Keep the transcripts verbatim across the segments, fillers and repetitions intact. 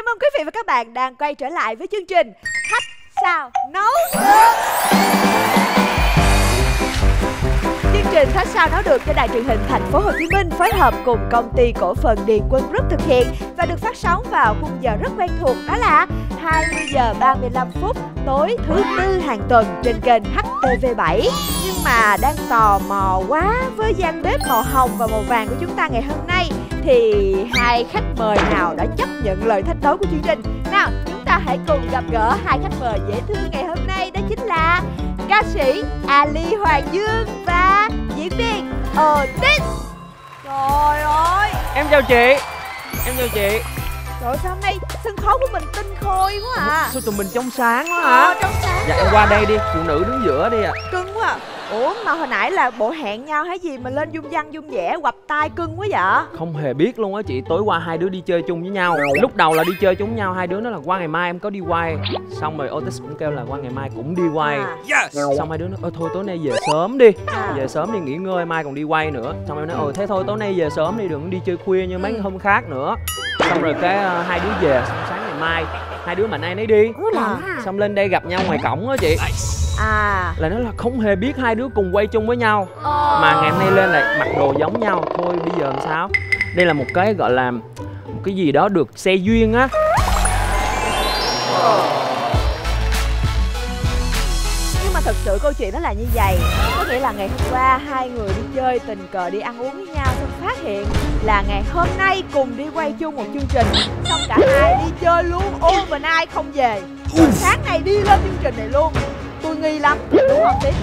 ơn quý vị và các bạn đang quay trở lại với chương trình Khách Sao Nấu Được. Chương trình Khách Sao Nấu Được do Đài Truyền hình Thành phố Hồ Chí Minh phối hợp cùng công ty cổ phần Điền Quân Group thực hiện và được phát sóng vào khung giờ rất quen thuộc, đó là hai mươi giờ ba mươi lăm phút tối thứ tư hàng tuần trên kênh H T V bảy. Nhưng mà đang tò mò quá với gian bếp màu hồng và màu vàng của chúng ta ngày hôm nay thì hai khách mời nào đã chấp nhận lời thách đố của chương trình? Nào, chúng ta hãy cùng gặp gỡ hai khách mời dễ thương ngày hôm nay, đó chính là ca sĩ Ali Hoàng Dương và diễn viên Otis. Trời ơi, em chào chị. Em chào chị. trời ơi, sao hôm nay sân khấu của mình tinh khôi quá à. Sao tụi mình trong sáng quá Ờ, hả? trong sáng. Dạ em qua đây đi, phụ nữ đứng giữa đi ạ. À. Cưng quá à. Ủa mà hồi nãy là bộ hẹn nhau hay gì mà lên dung văn dung vẻ quặp tai cưng quá vậy? Không hề biết luôn á chị, tối qua hai đứa đi chơi chung với nhau. Lúc đầu là đi chơi chung với nhau, hai đứa nói là qua ngày mai em có đi quay. Xong rồi Otis cũng kêu là qua ngày mai cũng đi quay. À. Yes. Xong hai đứa nói ôi thôi tối nay về sớm đi. À. Về sớm đi nghỉ ngơi, mai còn đi quay nữa. Xong em nói ồ thế thôi tối nay về sớm đi, đừng đi chơi khuya như mấy Ừ. hôm khác nữa. Xong rồi cái uh, hai đứa về, xong sáng ngày mai hai đứa mạnh ai nấy đi. À. Xong lên đây gặp nhau ngoài cổng á chị. À. Là nó là không hề biết hai đứa cùng quay chung với nhau. Ờ. Mà ngày hôm nay lên lại mặc đồ giống nhau. Thôi bây giờ làm sao? Đây là một cái gọi là một cái gì đó được xe duyên á. Nhưng mà thật sự câu chuyện đó là như vậy. Có nghĩa là ngày hôm qua hai người đi chơi tình cờ đi ăn uống với nhau, xong phát hiện là ngày hôm nay cùng đi quay chung một chương trình. Xong cả hai đi chơi luôn, overnight không về. Rồi sáng nay đi lên chương trình này luôn. Tôi nghi lắm, đúng không Tí?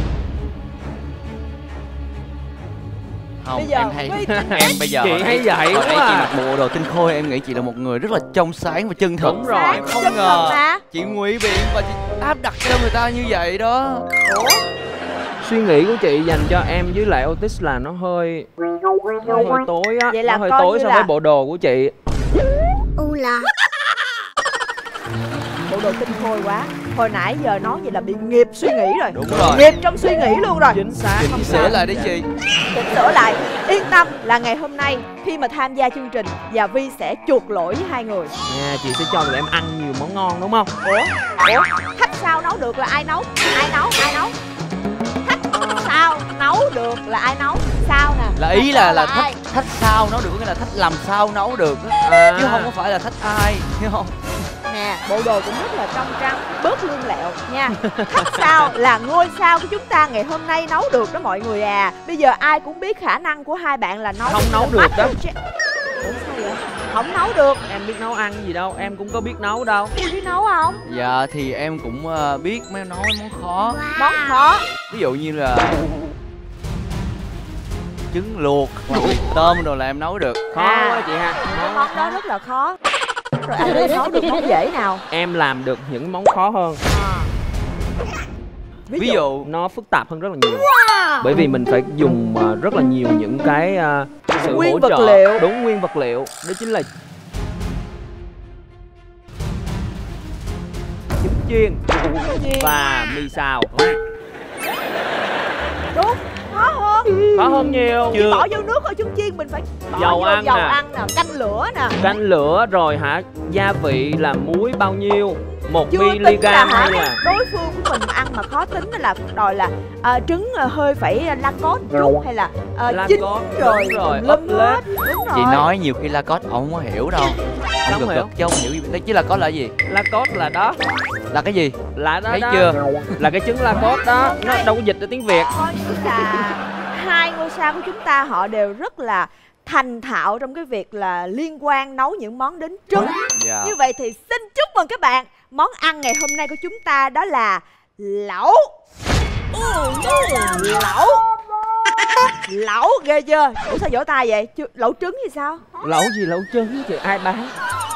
Không, Bây giờ em thấy mới em bây giờ Chị hồi hay nãy- vậy hồi nãy quá chị à. mặc bộ đồ tinh khôi, em nghĩ chị là một người rất là trong sáng và chân thật. Đúng rồi. Em không chân ngờ thật mà. chị ngụy biện và chị áp đặt cho người ta như vậy đó. Ủa? Suy nghĩ của chị dành cho em với lại Otis là nó hơi nó hơi tối á. Vậy là Nó hơi coi tối như so là- với bộ đồ của chị. U là Bộ đồ tinh khôi quá. Hồi nãy giờ nói vậy là bị nghiệp suy nghĩ rồi. Đúng rồi. Nghiệp trong suy nghĩ luôn rồi. Chính xác. Chỉnh Không sửa sao. lại đi chị. Chỉnh sửa lại. Yên tâm là ngày hôm nay khi mà tham gia chương trình, Và Vi sẽ chuộc lỗi với hai người. Nha, chị sẽ cho tụi em ăn nhiều món ngon đúng không? Ủa? Ủa? Khách sao nấu được là ai nấu? Ai nấu? Ai nấu? Khách sao nấu được là ai nấu? Sao nè? Là ý là là ai? thách thách sao nấu được, nghĩa là thách làm sao nấu được á. À. Chứ không có phải là thách ai, hiểu không? Nè, bộ đồ cũng rất là trong trắng, bớt lương lẹo nha. Khách sao là ngôi sao của chúng ta ngày hôm nay nấu được đó mọi người à. Bây giờ ai cũng biết khả năng của hai bạn là nấu Không nấu là được master đó. chef. Ủa sao vậy? Không nấu được. Em biết nấu ăn gì đâu, em cũng có biết nấu đâu. Em biết nấu không? Dạ thì em cũng ờ, biết mấy nấu mấy món khó. Món khó. Ví dụ như là trứng luộc hoặc là tôm rồi là em nấu được. Khó À. quá chị ha. Cái món đó rất là khó. Rồi anh đi nấu được món dễ nào? Em làm được những món khó hơn. À. Ví dụ Nó phức tạp hơn rất là nhiều. Bởi vì mình phải dùng uh, rất là nhiều những cái uh, sự Nguyên hỗ vật trợ. liệu. Đúng, nguyên vật liệu. Đó chính là trứng chiên và mì xào. Đúng, khó hơn. Khó hơn nhiều. Chỉ bỏ vô nước thôi, trứng chiên mình phải bỏ Dầu vô ăn dầu nè. ăn nè, canh lửa nè. Canh lửa rồi hả, gia vị là muối bao nhiêu, một Chưa tính là mi-li-gam hả, hay là đối phương của mình mà ăn mà khó tính đó là đòi là à, trứng à, hơi phải la cốt chút hay là à, La chín cốt, rồi đúng rồi, tùm ốp lum hết. Đúng rồi. chị nói nhiều khi la cốt ông không có hiểu đâu. Ông Không gật hiểu. gật chứ không hiểu gì. Đấy chứ la cốt là gì? la cốt là đó, Là cái gì? là đó Thấy đó. chưa? Là cái trứng la cốt đó, nó đâu có dịch được tiếng Việt. Coi như là hai ngôi sao của chúng ta họ đều rất là thành thạo trong cái việc là liên quan nấu những món đến trứng. Dạ. Như vậy thì xin chúc mừng các bạn. Món ăn ngày hôm nay của chúng ta đó là lẩu. Lẩu. Lẩu ghê chưa? Ủa sao vỗ tay vậy? Chứ- Lẩu trứng thì sao? Lẩu gì lẩu trứng chứ ai bán.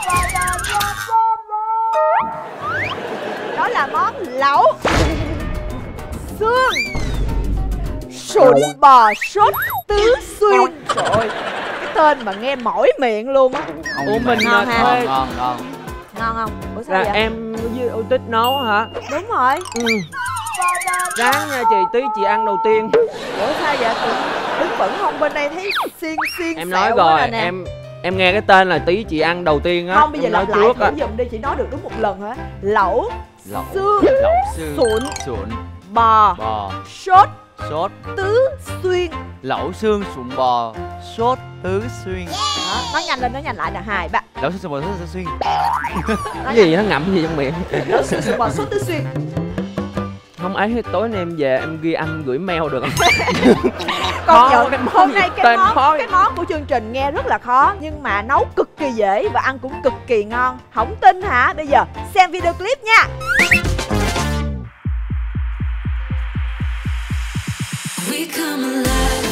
Đó là món lẩu xương sụn bò sốt tứ xuyên. Trời ơi, cái tên mà nghe mỏi miệng luôn á. Ông Ủa, mình ngon là ha. thuê ngon ngon. Ngon không? Ủa sao là vậy? em với Otis nấu hả? Đúng rồi. Ừ. Ráng nha chị, tí chị ăn đầu tiên. Ủa sao vậy? Tụi đứng vững không, bên đây thấy xiên xiên Em xẹo nói quá rồi, rồi nè. em Em nghe cái tên là tí chị ăn đầu tiên á. Không, bây giờ em nói lặp lại trước thử á. giùm đi, chỉ nói được đúng một lần hả? Lẩu, Lẩu xương, Lẩu xương sụn, Sụn bò, Bò sốt, Sốt tứ xuyên. Lẩu xương sụn bò Sốt tứ xuyên. Đó, nói nhanh lên, nói nhanh lại nè, hai ba. Lẩu xương sụn bò sốt tứ xuyên. Cái gì nó ngậm gì trong miệng. Lẩu xương sụn bò sốt tứ xuyên. Không ấy, tối nay em về em ghi anh gửi mail được không? Còn Khó, nhận cái hôm món nay gì cái tên món khó cái món của chương trình nghe rất là khó nhưng mà nấu cực kỳ dễ và ăn cũng cực kỳ ngon. Không tin hả? Bây giờ xem video clip nha. We come alive.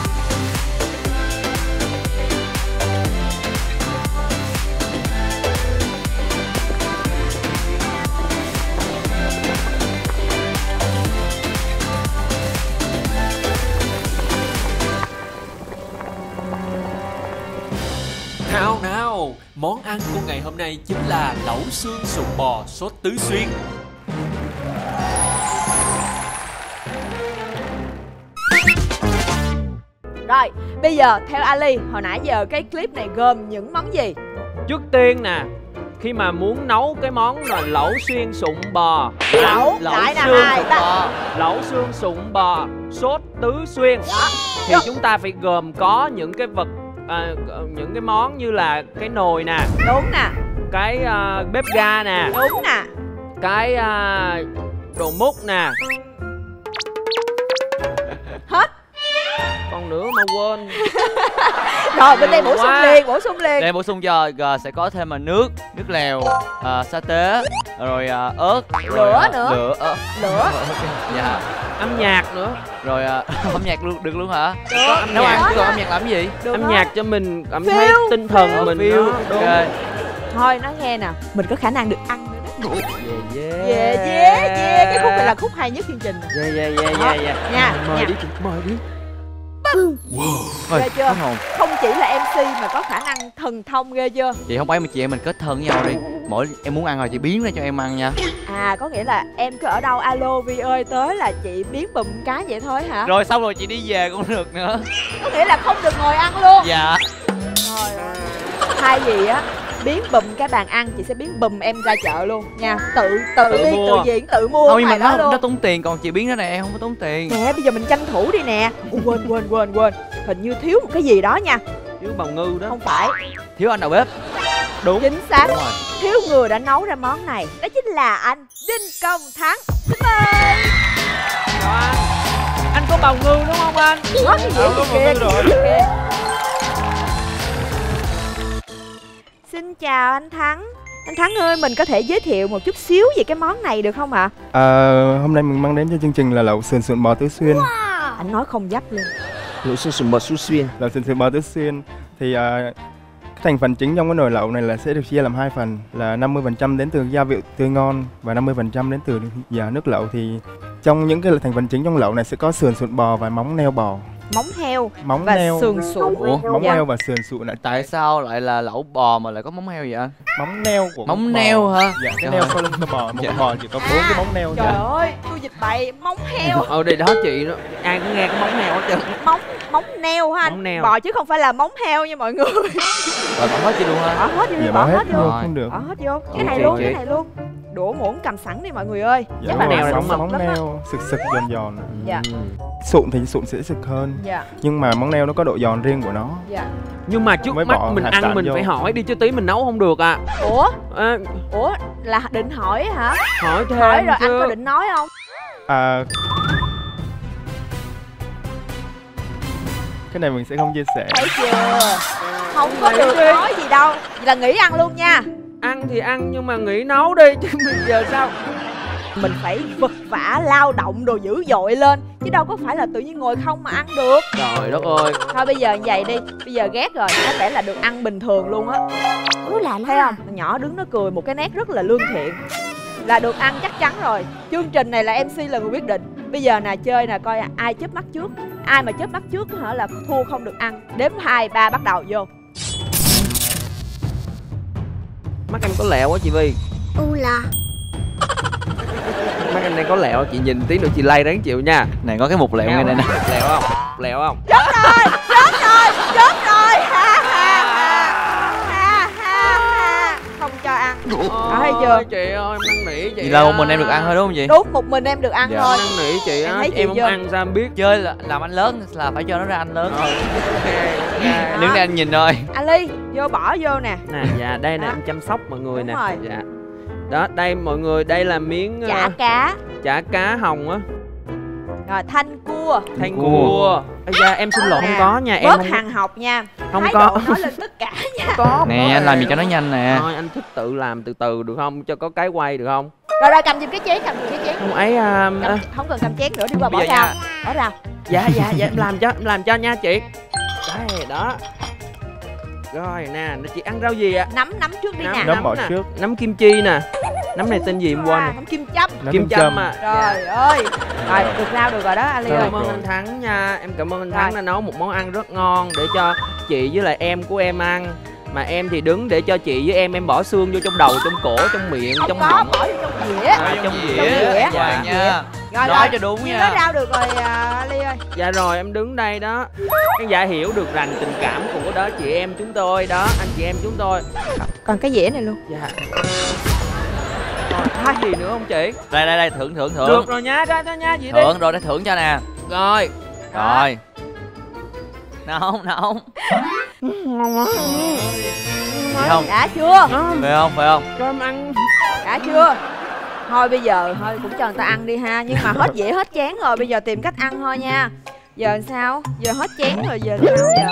Nào nào, món ăn của ngày hôm nay chính là lẩu xương sụn bò sốt tứ xuyên. Rồi, bây giờ theo Ali, hồi nãy giờ cái clip này gồm những món gì? Trước tiên nè, khi mà muốn nấu cái món là lẩu xuyên sụn bò, Lẩu, lẩu lại nè, xương hai sụn ba. bò, lẩu xương sụn bò sốt tứ xuyên Đó. thì chúng ta phải gồm có những cái vật à, những cái món như là cái nồi nè, Đúng nè, cái à, bếp ga nè, đúng nè. cái à, đồ múc nè. Hết. Còn nữa mà quên. Rồi bên đây bổ sung Quá. liền, bổ sung liền. Để bổ sung cho G sẽ có thêm là nước, nước lèo, à, sa tế, rồi à, ớt, rồi, Lửa à, nữa. lửa, ớt. Lửa. Dạ. Âm nhạc nữa. Rồi à, âm nhạc luôn được luôn hả? Được. âm Nấu nhạc. ăn chứ còn âm nhạc làm cái gì? Được Âm đó. nhạc cho mình cảm Feel, thấy tinh thần feel, mình Feel. nó đúng. Ok. Thôi nói nghe nè, mình có khả năng được ăn nữa đó. Yeah, Yeah, yeah, yeah. Cái khúc này là khúc hay nhất chương trình này. Yeah, yeah, yeah, yeah, yeah. Nha, Mời nha. đi chị, mời đi. Ôi, Ghê chưa? hết hồn. Không chỉ là em xê mà có khả năng thần thông ghê chưa? Chị không phải mà chị em mình kết thân với nhau đi. Mỗi em muốn ăn rồi chị biến ra cho em ăn nha. À có nghĩa là em cứ ở đâu alo Vi ơi tới là chị biến bùm cái vậy thôi hả? Rồi xong rồi chị đi về cũng được nữa. Có nghĩa là không được ngồi ăn luôn. Dạ. Thôi thay vì á biến bùm cái bàn ăn chị sẽ biến bùm em ra chợ luôn nha. Tự tự, Tự đi mua. tự diễn tự mua Không nhưng mà bài đó nó, luôn. nó tốn tiền, còn chị biến ra này em không có tốn tiền. Nè bây giờ mình tranh thủ đi nè. Ủa, quên quên quên quên hình như thiếu một cái gì đó nha. Thiếu bào ngư đó. Không phải. Thiếu anh đầu bếp. Đúng. Chính xác. Đúng rồi. Thiếu người đã nấu ra món này. Đó chính là anh Đinh Công Thắng. Xin mời. Chào anh. Anh có bào ngư đúng không anh? Có cái gì Ờ, có kìa, bào ngư rồi. kìa, kìa. Xin chào anh Thắng. Anh Thắng ơi, mình có thể giới thiệu một chút xíu về cái món này được không ạ? À, hôm nay mình mang đến cho chương trình là lẩu sườn sụn bò tứ xuyên. Anh nói không dấp luôn. Lẩu xương sụn bò sốt xuyên. Lẩu sườn sụn bò tứ xuyên thì à, cái thành phần chính trong cái nồi lẩu này là sẽ được chia làm hai phần, là năm mươi phần trăm đến từ gia vị tươi ngon và năm mươi phần trăm đến từ dạ, nước lẩu. Thì trong những cái thành phần chính trong lẩu này sẽ có sườn sụn bò và móng neo bò. Móng heo Móng và neo, sườn sụn. Ủa? móng Dạ. neo và sườn sụn là Tại sao lại là lẩu bò mà lại có móng heo vậy anh? móng neo của Móng con bò. neo hả? Dạ, cái Trời neo ơi. sau lưng con bò, một Dạ. con bò chỉ có bốn cái móng neo. Trời Dạ. ơi, tôi dịch bậy móng heo. Ở đây đó chị đó. Ai cũng nghe cái móng heo hết trơn. Móng móng neo ha anh. Móng neo. Bò chứ không phải là móng heo nha mọi người. Rồi bỏ hết chị luôn Bỏ hả? hết vô đi, Dạ, bỏ bỏ hết hết vô. vô Rồi. không được. Bỏ hết vô. Cái này Ok, luôn, chị. cái này luôn. Đũa muỗng cầm sẵn đi mọi người ơi. Dạ, Chắc đúng là rồi, nó neo sực đúng móng, sực móng lắm á. neo sực sực giòn giòn. Dạ. Sụn thì sụn sẽ sực hơn, Dạ, nhưng mà móng neo nó có độ giòn riêng của nó. dạ. Nhưng mà trước Mới mắt bỏ mình hải ăn sản mình vô. phải hỏi đi chứ tí mình nấu không được à. Ủa, à ủa là định hỏi hả? hỏi thêm Hỏi rồi chứ. anh có định nói không? À, cái này mình sẽ không chia sẻ. Thấy chưa? Không có Nghĩ được đi. nói gì đâu. Vậy là nghỉ ăn luôn nha. Ăn thì ăn nhưng mà nghĩ nấu đi chứ bây giờ sao. Mình phải vật vã lao động đồ dữ dội lên. Chứ đâu có phải là tự nhiên ngồi không mà ăn được. Trời đất ơi. Thôi bây giờ như vậy đi. Bây giờ ghét rồi, có vẻ là được ăn bình thường luôn á. Ú là Thấy không? Thằng nhỏ đứng nó cười một cái nét rất là lương thiện. Là được ăn chắc chắn rồi. Chương trình này là em xê là người quyết định. Bây giờ nè chơi nè coi ai chớp mắt trước. Ai mà chớp mắt trước hả là thua không được ăn. Đếm hai ba bắt đầu vô. Mắt em có lẹo quá chị Vi. U là Mắt em này có lẹo, chị nhìn tí nữa chị lay đáng chịu nha. Này có cái mục lẹo ngay đây nè. Lẹo không? Lẹo không? Chết rồi, chết rồi, chết rồi. Ha ha ha. thấy chưa? Chị ơi, em năn nỉ chị. Vậy là một mình em được ăn thôi đúng không chị? Đúng, một mình em được ăn Dạ. thôi. Năn nỉ chị Em á, thấy chị em không chưa? ăn sao em biết. Chơi là làm anh lớn là phải cho nó ra anh lớn. Ok, ok. Đứng đây anh nhìn thôi. Ali, vô bỏ vô nè. Nè, dạ đây nè, Đó. em chăm sóc mọi người Đúng nè. rồi. Dạ. Đó, đây mọi người, đây là miếng ờ, Chả cá. chả cá hồng á, Rồi thanh cua. thanh Cua. cua. Ây da, em xin lỗi Nè, không có nha, em Bớt không hàng học nha. không Thái có. độ nói lên tất cả nha. có. Nè anh làm gì cho nó nhanh nè. Thôi anh thích tự làm từ từ được không? Cho có cái quay được không? Rồi rồi cầm giùm cái chén, cầm giùm cái chén. Không ấy à, Cầm, à, không cần cầm chén nữa, đi qua bỏ Bây giờ ra. nha. Bỏ ra. dạ dạ dạ em làm cho, em làm cho nha chị. Đây đó. Rồi nè, chị ăn rau gì ạ? Nắm nắm trước đi nè. Nắm bỏ nè. trước. Nắm kim chi nè. Nắm này tên gì em quên À, rồi. nắm kim châm. Nó Kim kim châm châm. à. Trời ơi. Rồi được rau được rồi đó Ali Rồi. ơi. Cảm ơn anh Thắng nha. Em cảm ơn anh Rồi. Thắng đã nấu một món ăn rất ngon để cho chị với lại em của em ăn. Mà em thì đứng để cho chị với em em bỏ xương vô trong đầu, trong cổ, trong miệng, Không trong có, họng. bỏ vô trong dĩa. À, trong dĩa. dĩa. Dạ nha. Rồi Nói rồi. cho đúng Như nha. nói rau được rồi à, Ali ơi. Dạ rồi em đứng đây đó. Khán giả hiểu được rằng tình cảm của đó chị em chúng tôi đó, anh chị em chúng tôi. Còn cái dĩa này luôn. Dạ. Rồi, có gì nữa không chị? Đây đây đây thưởng thưởng thưởng. Được rồi nha, ra ra nha chị đi. Thưởng rồi để thưởng cho nè. Rồi. Rồi. Nóng nóng. Ngon quá. Phải không? Đã chưa? Ngon. Phải không? Phải không? Cho em ăn. Đã chưa? Thôi bây giờ thôi cũng cho người ta ăn đi ha. Nhưng mà hết dĩa hết chén rồi, bây giờ tìm cách ăn thôi nha. Giờ làm sao? Giờ hết chén rồi, giờ sao giờ?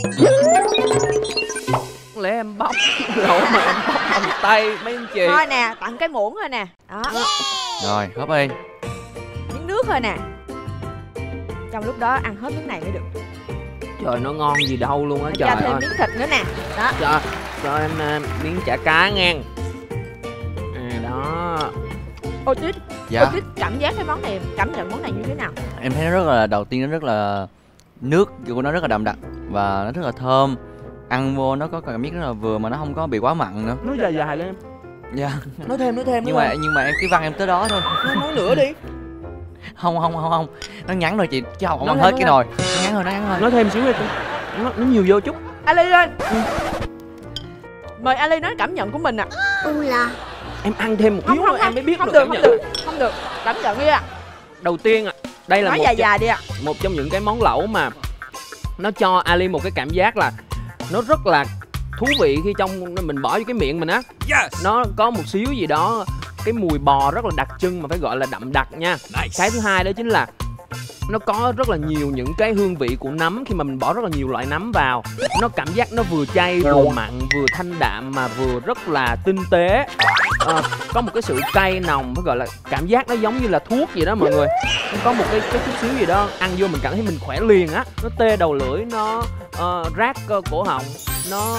Không lẽ em bóc lỗ mà em bóc bằng tay mấy anh chị. Thôi nè, tặng cái muỗng thôi nè. Đó, Rồi, hấp đi. miếng nước thôi nè. Trong lúc đó ăn hết miếng này mới được. Trời nó ngon gì đâu luôn á Cho trời thêm ơi. miếng thịt nữa nè. Đó. Cho, cho em à, miếng chả cá ngang. À, đó. Ô Tuyết, Dạ. Ô Tuyết cảm giác cái món này, cảm nhận món này như thế nào? Em thấy nó rất là, đầu tiên nó rất là, nước của nó rất là đậm đặc và nó rất là thơm. Ăn vô nó có cảm giác rất là vừa mà nó không có bị quá mặn nữa. Nói dài dài lên em. Dạ. Nói thêm, nói thêm. Nhưng mà nhưng mà em cái văn em tới đó thôi. nói, nói nữa đi. Không không không không. Nó ngắn rồi chị, chứ không Nói ăn thêm, hết nói cái nồi. Nó ngắn rồi, nó ngắn rồi. Nói thêm xíu đi. Nó, nó nhiều vô chút. Ali ơi. Mời Ali nói cảm nhận của mình ạ. U là Em ăn thêm một Không xíu không nữa em không, mới biết không được được, cảm không nhận. được, không được. Cảm nhận đi ạ. Đầu tiên ạ, đây là Nói một dài trong, dài đi ạ. một trong những cái món lẩu mà nó cho Ali một cái cảm giác là nó rất là thú vị khi trong mình bỏ vô cái miệng mình á. Nó có một xíu gì đó cái mùi bò rất là đặc trưng mà phải gọi là đậm đặc nha. Cái thứ hai đó chính là nó có rất là nhiều những cái hương vị của nấm khi mà mình bỏ rất là nhiều loại nấm vào. Nó cảm giác nó vừa cay vừa mặn vừa thanh đạm mà vừa rất là tinh tế. Ờ, có một cái sự cay nồng, phải gọi là cảm giác nó giống như là thuốc vậy đó mọi người. Nó có một cái cái chút xíu gì đó ăn vô mình cảm thấy mình khỏe liền á. Nó tê đầu lưỡi, nó uh, rát cơ cổ họng, nó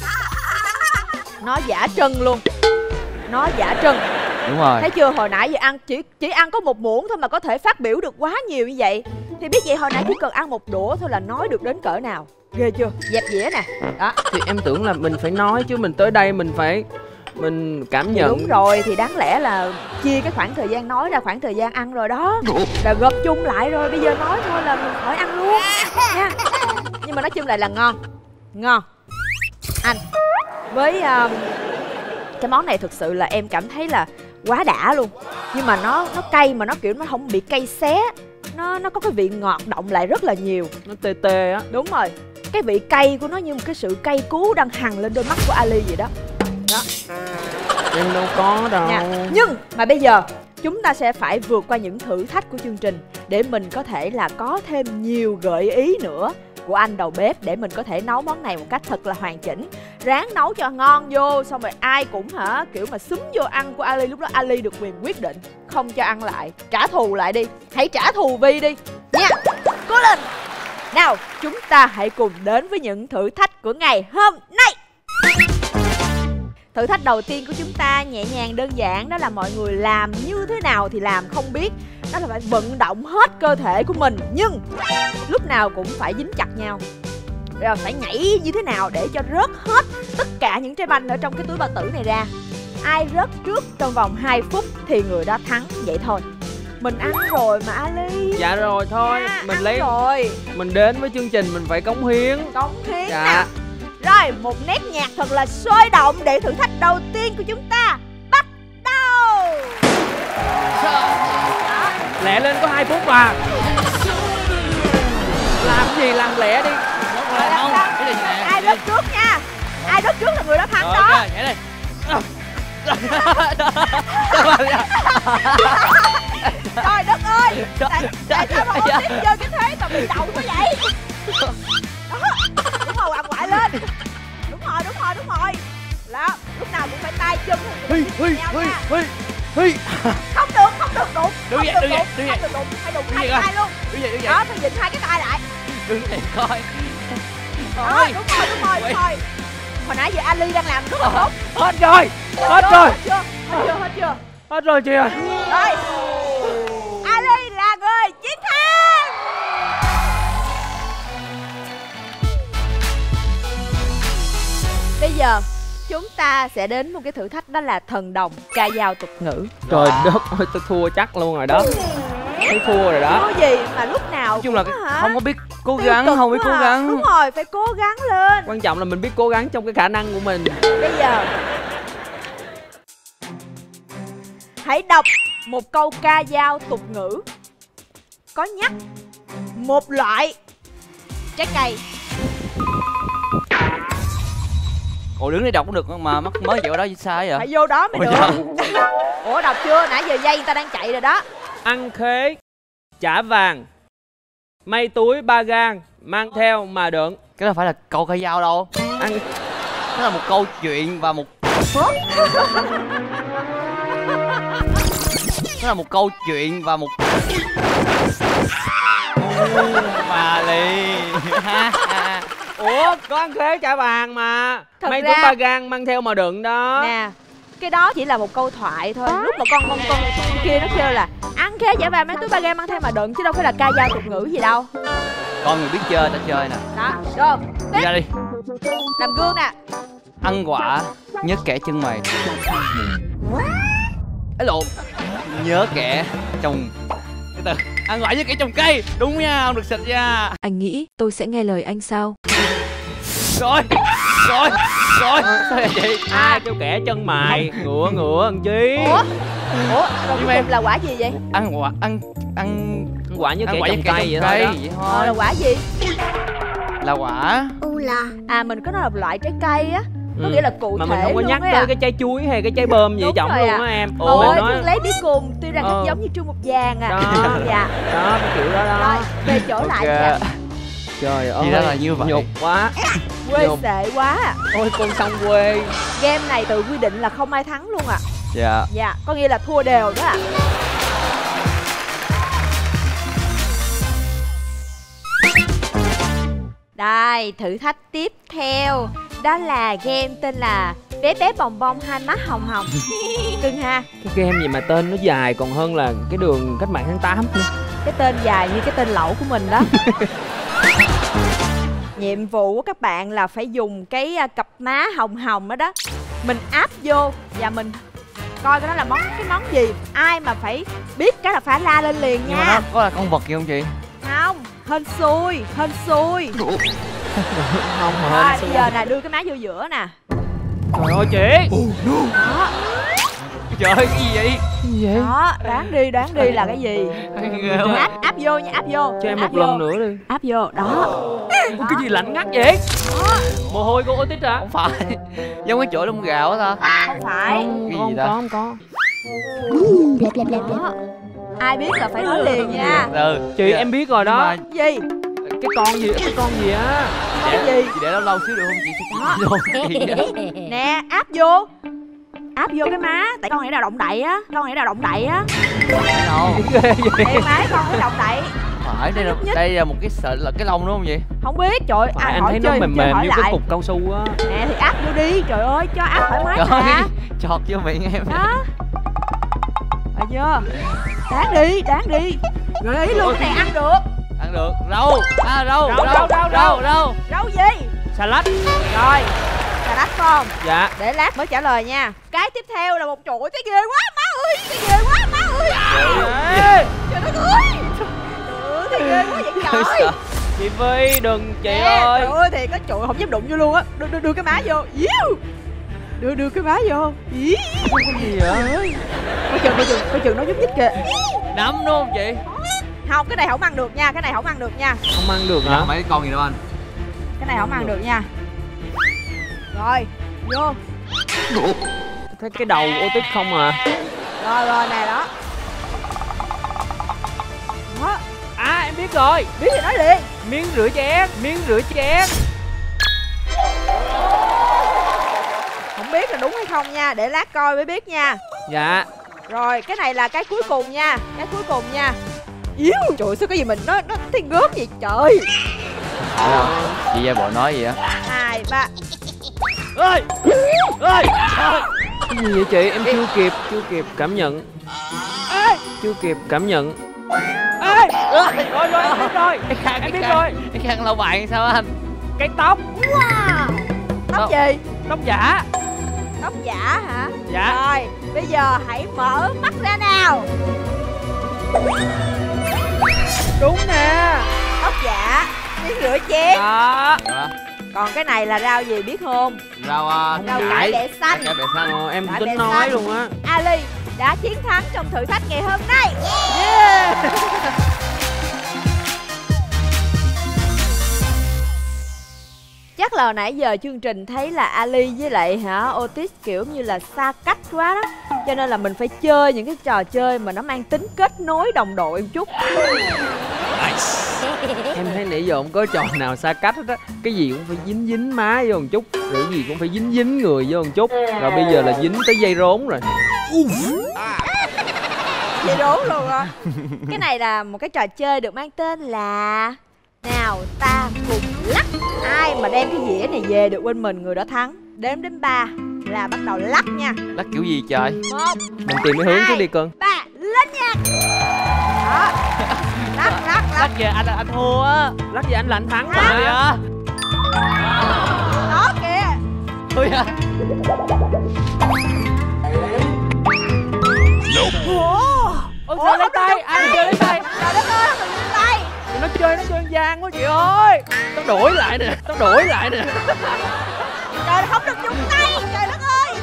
Nó giả trân luôn. Nó giả trân. Đúng rồi. Thấy chưa, hồi nãy giờ ăn chỉ chỉ ăn có một muỗng thôi mà có thể phát biểu được quá nhiều như vậy. Thì biết vậy hồi nãy chỉ cần ăn một đũa thôi là nói được đến cỡ nào. Ghê chưa? Dẹp dĩa nè. Đó. thì em tưởng là mình phải nói chứ mình tới đây mình phải mình cảm nhận. Đúng rồi, thì đáng lẽ là chia cái khoảng thời gian nói ra khoảng thời gian ăn rồi đó. Là gộp chung lại rồi, bây giờ nói thôi là mình khỏi ăn luôn nha. Nhưng mà nói chung lại là ngon. Ngon. Anh với um, cái món này thực sự là em cảm thấy là quá đã luôn. Nhưng mà nó nó cay mà nó kiểu nó không bị cay xé. Nó nó có cái vị ngọt động lại rất là nhiều. Nó tê tê á. Đúng rồi. Cái vị cay của nó như một cái sự cay cú đang hằn lên đôi mắt của Ali vậy đó. Đó. Em đâu có đâu. Nha. Nhưng mà bây giờ chúng ta sẽ phải vượt qua những thử thách của chương trình để mình có thể là có thêm nhiều gợi ý nữa của anh đầu bếp để mình có thể nấu món này một cách thật là hoàn chỉnh. Ráng nấu cho ngon vô, xong rồi ai cũng hả kiểu mà xúm vô ăn của Ali, lúc đó Ali được quyền quyết định không cho ăn lại. Trả thù lại đi, hãy trả thù Vi đi nha. Cố lên. Nào, chúng ta hãy cùng đến với những thử thách của ngày hôm nay. Thử thách đầu tiên của chúng ta nhẹ nhàng đơn giản, đó là mọi người làm như thế nào thì làm không biết. Đó là phải vận động hết cơ thể của mình, nhưng lúc nào cũng phải dính chặt nhau. Rồi phải nhảy như thế nào để cho rớt hết tất cả những trái banh ở trong cái túi bao tử này ra. Ai rớt trước trong vòng hai phút thì người đó thắng, vậy thôi. Mình ăn rồi mà Ali. Dạ rồi thôi, À, mình ăn lấy rồi. mình đến với chương trình mình phải cống hiến. Cống hiến Dạ. nè. Rồi, một nét nhạc thật là sôi động để thử thách đầu tiên của chúng ta bắt đầu. Lẹ lên, có hai phút mà. Làm gì làm lẹ đi. Rồi, không, sao? cái gì nè. Ai rớt trước nha. Ai rớt trước là người đó thắng Rồi, đó. ok, nhảy đi. Trời đất ơi, tại, tại sao mà không biết chơi cái thế mà bị đậu quá vậy? Đó, đúng rồi, quằn quại lên. Đúng rồi, đúng rồi, đúng rồi. Đó, lúc nào cũng phải tay chân Hi, hi, nhau hi, nha. hi, hi. Không được, không được đụng. Đứng Không dậy, được đứng dậy, đụng, đứng không dậy. được đụng, phải đụng Đứng hai dậy cái tay luôn. Đứng dậy, đứng dậy. Đó, phải dịnh hai cái tay lại. Đứng dậy coi. Đó, đúng rồi, đúng rồi, đúng rồi. Hồi nãy giờ Ali đang làm rất là tốt. Hết rồi, hết Chưa, rồi, Hết chưa? Hết chưa? Hết chưa? hết rồi chị ơi. Rồi, Ali là người chiến thắng. Bây giờ chúng ta sẽ đến một cái thử thách, đó là thần đồng ca dao tục ngữ. Trời đất ơi, tôi thua chắc luôn rồi đó. Thấy thua rồi đó. Thua gì mà lúc nào Nói chung là cũng hả? không có biết cố Tiêu gắng, cực không biết quá cố à. gắng. Đúng rồi, phải cố gắng lên. Quan trọng là mình biết cố gắng trong cái khả năng của mình. Bây giờ hãy đọc một câu ca dao tục ngữ có nhắc một loại trái cây. Ủa đứng đây đọc cũng được mà mắc mới chịu ở đó sai vậy? Phải vô đó mới Ôi được. Ủa đọc chưa? Nãy giờ dây người ta đang chạy rồi đó. Ăn khế, chả vàng, may túi ba gang, mang theo mà đựng. Cái đó phải là câu cây dao đâu. Ăn Nó là một câu chuyện và một Nó là một câu chuyện và một Bà Lì. Ủa, có ăn khế chả vàng mà. Thật May ra- túi ba gang mang theo mà đựng đó. Nè, cái đó chỉ là một câu thoại thôi. Lúc mà con con con, con kia nó kêu là ăn khế chả vàng mấy túi ba gam mang theo mà đựng, chứ đâu phải là ca dao tục ngữ gì đâu. Con người biết chơi ta chơi nè. Đó, được. Đi Tiếp, ra đi. làm gương nè. Ăn quả nhớ kẻ chân mày. Ấy lộn. Nhớ kẻ trồng. Từ từ. Ăn quả nhớ kẻ trồng cây. Đúng nha, không được xịt nha. Anh nghĩ tôi sẽ nghe lời anh sao? Rồi. Rồi. Rồi. Sao vậy chị? Ai kêu kẻ chân mày, ngựa ngựa làm chi. Ủa? Ủa, rồi Nhưng cuối mà em- cùng là quả gì vậy? Ăn quả ăn ăn Ăn quả như ăn kẻ quả trồng nhớ kẻ cây vậy trồng thôi cây đó. vậy Ờ, là thôi. quả gì? Là quả. U là À, mình có nói là loại trái cây á. Có Ừ. nghĩa là cụ Mà thể mình không có luôn nhắc ấy tới à. cái trái chuối hay cái trái bơm gì Đúng trọng rồi luôn à. á em. Ôi, Mình nói thương lấy đi cùng, tuy rằng Ờ. rất giống như trương một vàng à. Đó. Dạ. đó cái kiểu đó Rồi, đó. về chỗ lại nha. Trời ơi, Thì ra là như vậy. nhục quá. Quê nhục. sệ quá à. Ôi con sông quê. Game này tự quy định là không ai thắng luôn à. Dạ. Dạ, có nghĩa là thua đều đó ạ. Đây, thử thách tiếp theo đó là game tên là Bé bé bồng bông hai má hồng hồng. Cưng ha. Cái game gì mà tên nó dài còn hơn là cái đường cách mạng tháng tám nữa. Cái tên dài như cái tên lẩu của mình đó. Nhiệm vụ của các bạn là phải dùng cái à, cặp má hồng hồng đó đó, mình áp vô và mình coi cái đó là món cái món gì. Ai mà phải biết cái là phải la lên liền Nhưng mà nha. nó có là con vật gì không chị? Không, hên xui, hên xui. Không Rồi, hên bây giờ nè, đưa cái má vô giữa nè. Trời ơi chị. Đó, Trời ơi, cái gì vậy? Cái gì vậy? đó, đoán đi, đoán đi là cái gì. Ghê quá. Áp, áp vô nha, áp vô. Cho em áp một vô. lần nữa đi. Áp vô, đó. Ủa, cái gì lạnh ngắt vậy? Mồ hôi cô ô tít hả? Không phải. Giống cái chỗ lông gạo á ta. Không phải. Không, Cái không gì có, ta? không có. Đó. Ai biết là phải nói liền nha. Ừ. Chị em biết rồi đó. Nhưng Gì? Cái con gì, cái con gì á. Cái gì? Chị để lâu lâu xíu được không chị? Đó. Lâu chị đó. Nè, áp vô. Áp vô cái má, tại con này nào động đậy á, con này nào động đậy á. Đâu? Ghê vậy. Em má con nó động đậy. Phải, đây là đây là một cái sợi là cái lông đúng không vậy? Không biết, trời ơi, Phải, ai anh hỏi thấy chơi nó không mềm chơi mềm hỏi như cái lại. cục cao su á. Nè thì áp vô đi, trời ơi, cho áp thoải mái Trời mà. ơi, chọt vô miệng em. Đó. Phải chưa? Đáng đi, đáng đi. Gợi ý luôn, cái này ăn được. Ăn được. Rau. À rau, Rau, rau, rau, rau, rau. rau. Rau gì? Salad. Rồi, cà rách phải không? Dạ. Để lát mới trả lời nha. Cái tiếp theo là một chuỗi, cái ghê quá má ơi, cái ghê quá má ơi. Ê, Trời đất ơi. Ừ, thì ghê quá vậy trời. chị Vy đừng chị Nè, ơi. trời ơi, thì có chuỗi không dám đụng vô luôn á. Đưa, đưa, đưa cái má vô. Yiu. Đưa đưa cái má vô. Ý. Cái gì vậy? Coi chừng coi chừng coi chừng nó nhúc nhích kìa. Nắm đúng không chị? Không, cái này không ăn được nha, cái này không ăn được nha. Không ăn được hả? Mấy con gì đâu anh? Cái này không ăn được nha. Rồi, vô. Thấy cái đầu ô tích không à? Rồi rồi nè đó. Đó. À em biết rồi. Biết thì nói liền. Miếng rửa chén, miếng rửa chén. Không biết là đúng hay không nha, để lát coi mới biết nha. Dạ. Rồi, cái này là cái cuối cùng nha, cái cuối cùng nha. Yếu, trời ơi, sao cái gì mình nó nó thiên gớm vậy trời. Thấy không? Chị Gia Bộ nói gì á? Hai, ba. Ơi! Ơi! Cái gì vậy chị? Em chưa kịp, chưa kịp cảm nhận. Ê! Chưa kịp cảm nhận. Ê! Rồi rồi, em biết rồi. Cái khăn, Em cái biết khăn, rồi. cái khăn lau bàn sao anh? Cái tóc, Wow. Tóc gì? tóc giả. Tóc giả hả? Dạ. Rồi, bây giờ hãy mở mắt ra nào. Đúng nè. Tóc giả, miếng rửa chén. Đó. Dạ. Còn cái này là rau gì biết không? Rau uh, Rau cải bẹ xanh. cải bẹ xanh. Ờ, em Cải tính bẹ nói xanh. luôn á. Ali đã chiến thắng trong thử thách ngày hôm nay. Yeah. Chắc là hồi nãy giờ chương trình thấy là Ali với lại hả Otis kiểu như là xa cách quá đó, cho nên là mình phải chơi những cái trò chơi mà nó mang tính kết nối đồng đội một chút. Em thấy nãy giờ không có trò nào xa cách hết á. Cái gì cũng phải dính dính má vô một chút, rồi cái gì cũng phải dính dính người vô một chút. Rồi bây giờ là dính tới dây rốn rồi. Vậy đúng luôn á. Cái này là một cái trò chơi được mang tên là nào ta cùng lắc. Ai mà đem cái dĩa này về được bên mình người đó thắng. Đếm đến ba là bắt đầu lắc nha. Lắc kiểu gì trời? Một, Mình tìm cái hướng trước đi cưng. ba, lên nha. Đó. Lắc lắc lắc. Giờ anh anh thua á. Lắc gì anh là anh thắng À. mà. á. Đó kìa. Thôi à. Ủa. Ôi sao lấy tay, ai chơi lấy tay. Trời đất ơi, không được lên tay. Nó chơi nó chơi ăn gian quá chị ơi. Tao đổi lại nè, tao đổi lại nè. Trời không được dùng tay. Trời đất ơi.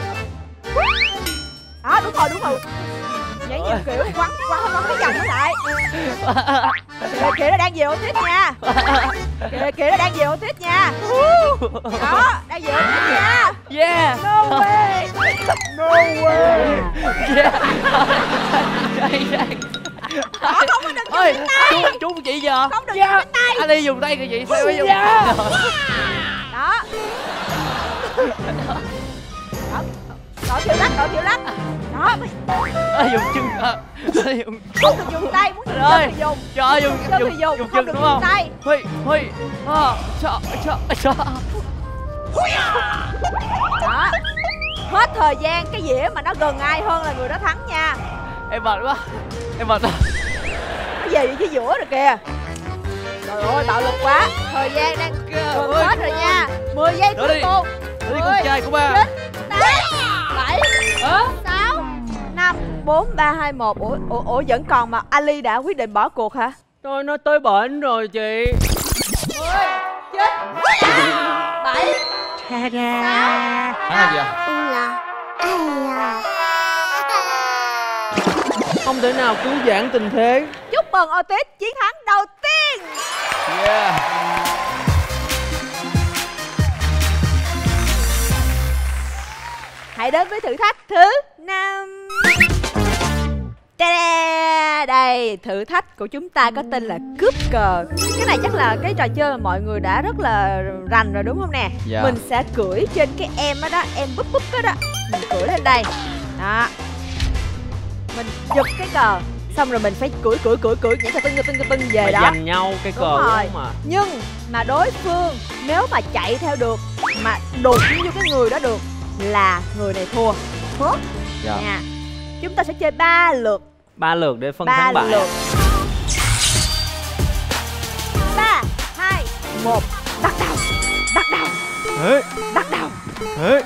Đó đúng rồi đúng rồi. Nhảy nhiều kiểu quăng quăng quăng cái vòng nó lại. Kìa kìa nó đang về Otis nha. Kìa kìa nó đang về Otis nha. Đó đang về Otis nha. Yeah. No way. No way. Yeah. Đây đây. Đó không có được dùng Ơi, tay. chú chú chị giờ. Không được dùng cái tay. Anh đi dùng tay kìa chị, sao mới dùng? Đó. Đó. Cậu chịu lắc, cậu chịu lắc. Đó. Ơi dùng chân. À, dùng. Không được dùng tay, muốn dùng Trời chân ơi. thì dùng. Trời ơi, dùng Chân dùng thì dùng, dùng không chân được đúng dùng không? tay. Huy huy. À, trời trời trời. Đó. Hết thời gian cái dĩa mà nó gần ai hơn là người đó thắng nha. Em mệt quá. Em mệt. Cái gì vậy chứ giữa rồi kìa. Trời ơi bạo lực quá. Thời gian đang gần hết rồi nha. mười giây Nữa cuối đi. cùng. Đi cùng chơi của ba. chín, tám, bảy, sáu, năm, bốn, ba, hai, một. Ủa, ủa, ủa vẫn còn mà Ali đã quyết định bỏ cuộc hả? Tôi nó tới bệnh rồi chị. mười, chín, tám, bảy, Thắng rồi chị à? Ula. Aya. Không thể nào cứu vãn tình thế. chúc mừng Otis chiến thắng đầu tiên. Yeah. Hãy đến với thử thách thứ năm. Ta-da! Đây, thử thách của chúng ta có tên là cướp cờ. Cái này chắc là cái trò chơi mà mọi người đã rất là rành rồi đúng không nè? Dạ. Mình sẽ cưỡi trên cái em đó đó, em búp búp đó đó. Mình cưỡi lên đây. Đó. Mình giật cái cờ. Xong rồi mình phải cưỡi cưỡi cưỡi cưỡi nhảy tưng tưng tưng tưng về Mà đó. giành nhau cái Đúng cờ rồi. đúng mà. Nhưng mà đối phương nếu mà chạy theo được mà đụng vô cái người đó được là người này thua. Hốt. Dạ. Nha. Chúng ta sẽ chơi ba lượt. Ba lượt để phân Ba thắng bại. lượt. Ba, hai, một. Bắt đầu. Bắt đầu. Ê, Bắt đầu. ê.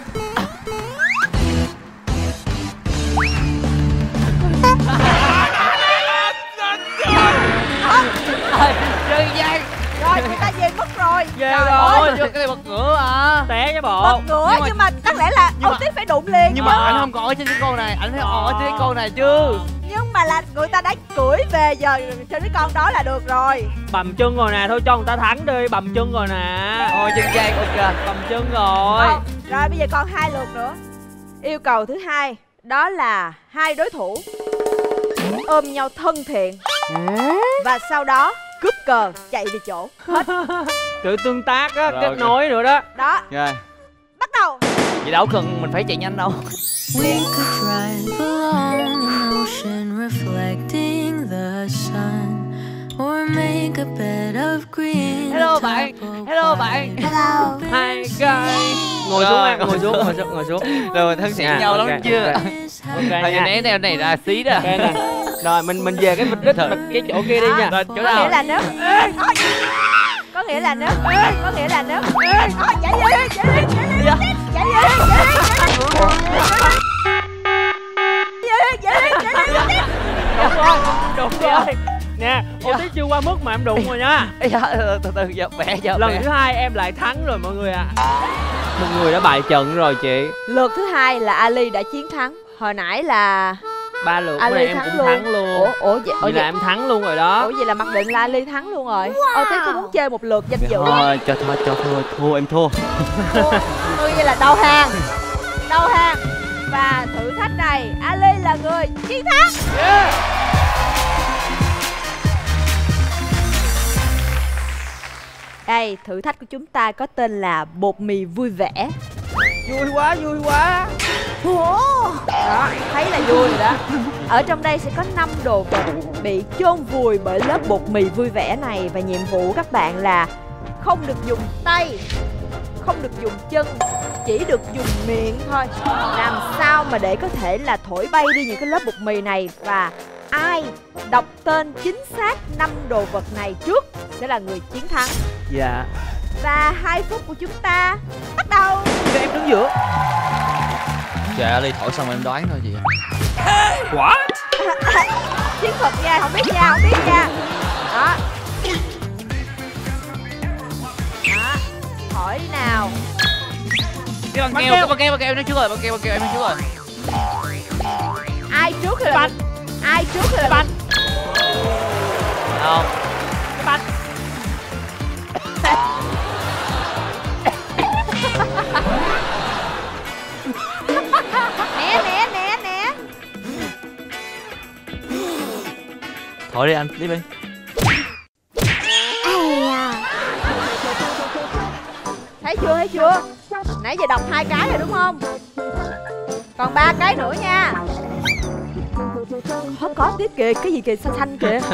Ơi, dân gian. Rồi rồi, người ta về mất rồi. Về Trời rồi. ơi, Cái này bật cửa à. Té cái bộ. bật cửa Nhưng mà- nhưng mà đáng lẽ là nhưng mà- Otis phải đụng liền. Nhưng mà anh không còn ở trên cái con này, anh phải ở trên cái con này chứ. Nhưng mà là người ta đã cưỡi về, giờ trên cái con đó là được rồi. Bầm chân rồi nè, thôi cho người ta thắng đi, bầm chân rồi nè. Ôi chân dây ok. Bầm chân rồi. Không. Rồi bây giờ còn hai lượt nữa. Yêu cầu thứ hai đó là hai đối thủ ôm nhau thân thiện và sau đó cướp cờ chạy về chỗ. Hết. Sự tương tác á, Rồi, kết ok. nối nữa đó. Đó, Rồi. bắt đầu. Vậy đâu cần mình phải chạy nhanh đâu. We could drive along an ocean reflecting the sun, or make a bed of green. Hello bạn, hello bạn. Hello. Hai cái. Ngồi xuống Rồi. em, ngồi xuống, ngồi xuống, ngồi xuống. Rồi thân thiện Nha, nhau lắm ok, chưa? ok. Ok Thôi nha. né theo này ra xí đó. Ok nè. Rồi mình mình về cái vịt đích Thôi. cái chỗ kia đi nha. Rồi chỗ Có nào? nghĩa là nếu Ê, có, có nghĩa là nếu Ê, có nghĩa là nếu Ê, có, chạy đi, chạy đi, chạy đi, chạy đi, chạy đi, chạy đi, chạy đi, chạy đi. Đúng rồi, đúng rồi. Nè, Otis chưa qua mức mà em đụng rồi nha. Ây da, từ từ, từ giờ bẻ giờ Lần bẻ. thứ hai em lại thắng rồi mọi người ạ. Một người đã bại trận rồi chị. Lượt thứ hai là Ali đã chiến thắng. Hồi nãy là Ba lượt bữa Ali nay em thắng cũng luôn. thắng luôn. Ủa, ủa vậy, ủa Vậy là vậy, em thắng luôn rồi đó. ủa vậy là mặc định là Ali thắng luôn rồi. Otis có muốn chơi một lượt danh dự không? Thôi cho thôi cho thua thua em thua. Thôi vậy là đầu hàng. Đầu hàng. Và thử thách này Ali là người chiến thắng. Đây, thử thách của chúng ta có tên là bột mì vui vẻ. Vui quá, vui quá. Đó, thấy là vui rồi đó. Ở trong đây sẽ có năm đồ vật bị chôn vùi bởi lớp bột mì vui vẻ này. Và nhiệm vụ của các bạn là không được dùng tay, không được dùng chân, chỉ được dùng miệng thôi. Làm sao mà để có thể là thổi bay đi những cái lớp bột mì này. Và ai đọc tên chính xác năm đồ vật này trước sẽ là người chiến thắng. Dạ. Và hai phút của chúng ta bắt đầu. Cho em đứng giữa. Trời ơi, thổi xong em đoán thôi chị. What? Chiến thuật nha, không biết nha, không biết nha. Đó. Đó. Hỏi đi nào. Cái băng Băng keo, keo. cái băng keo, băng keo em nói trước rồi, băng keo, băng keo em nói trước rồi. Ai trước hay là Banh. Ai trước hay là Banh. Không. Cái banh. Né né né né. Thổi đi anh, tiếp đi. Ai da. Thấy chưa, thấy chưa? Nãy giờ đọc hai cái rồi đúng không? Còn ba cái nữa nha. Có, có tiếp kìa, cái gì kìa, xanh xanh kìa.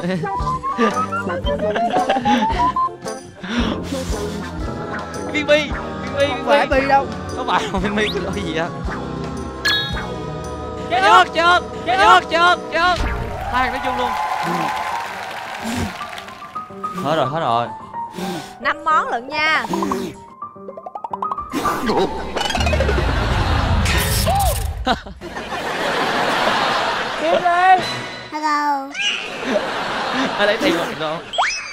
Viên bi, viên bi, viên Phải bi. bị đâu. Không phải không viên bi, cái gì á? Chết Chớt, ớt. chớt, Chết chớt, chớt, chớt. Hai thằng nói chung luôn. Hết rồi, hết rồi. Năm món lận nha. Tiếp đi. Hello. Ai lấy tiền mình rồi.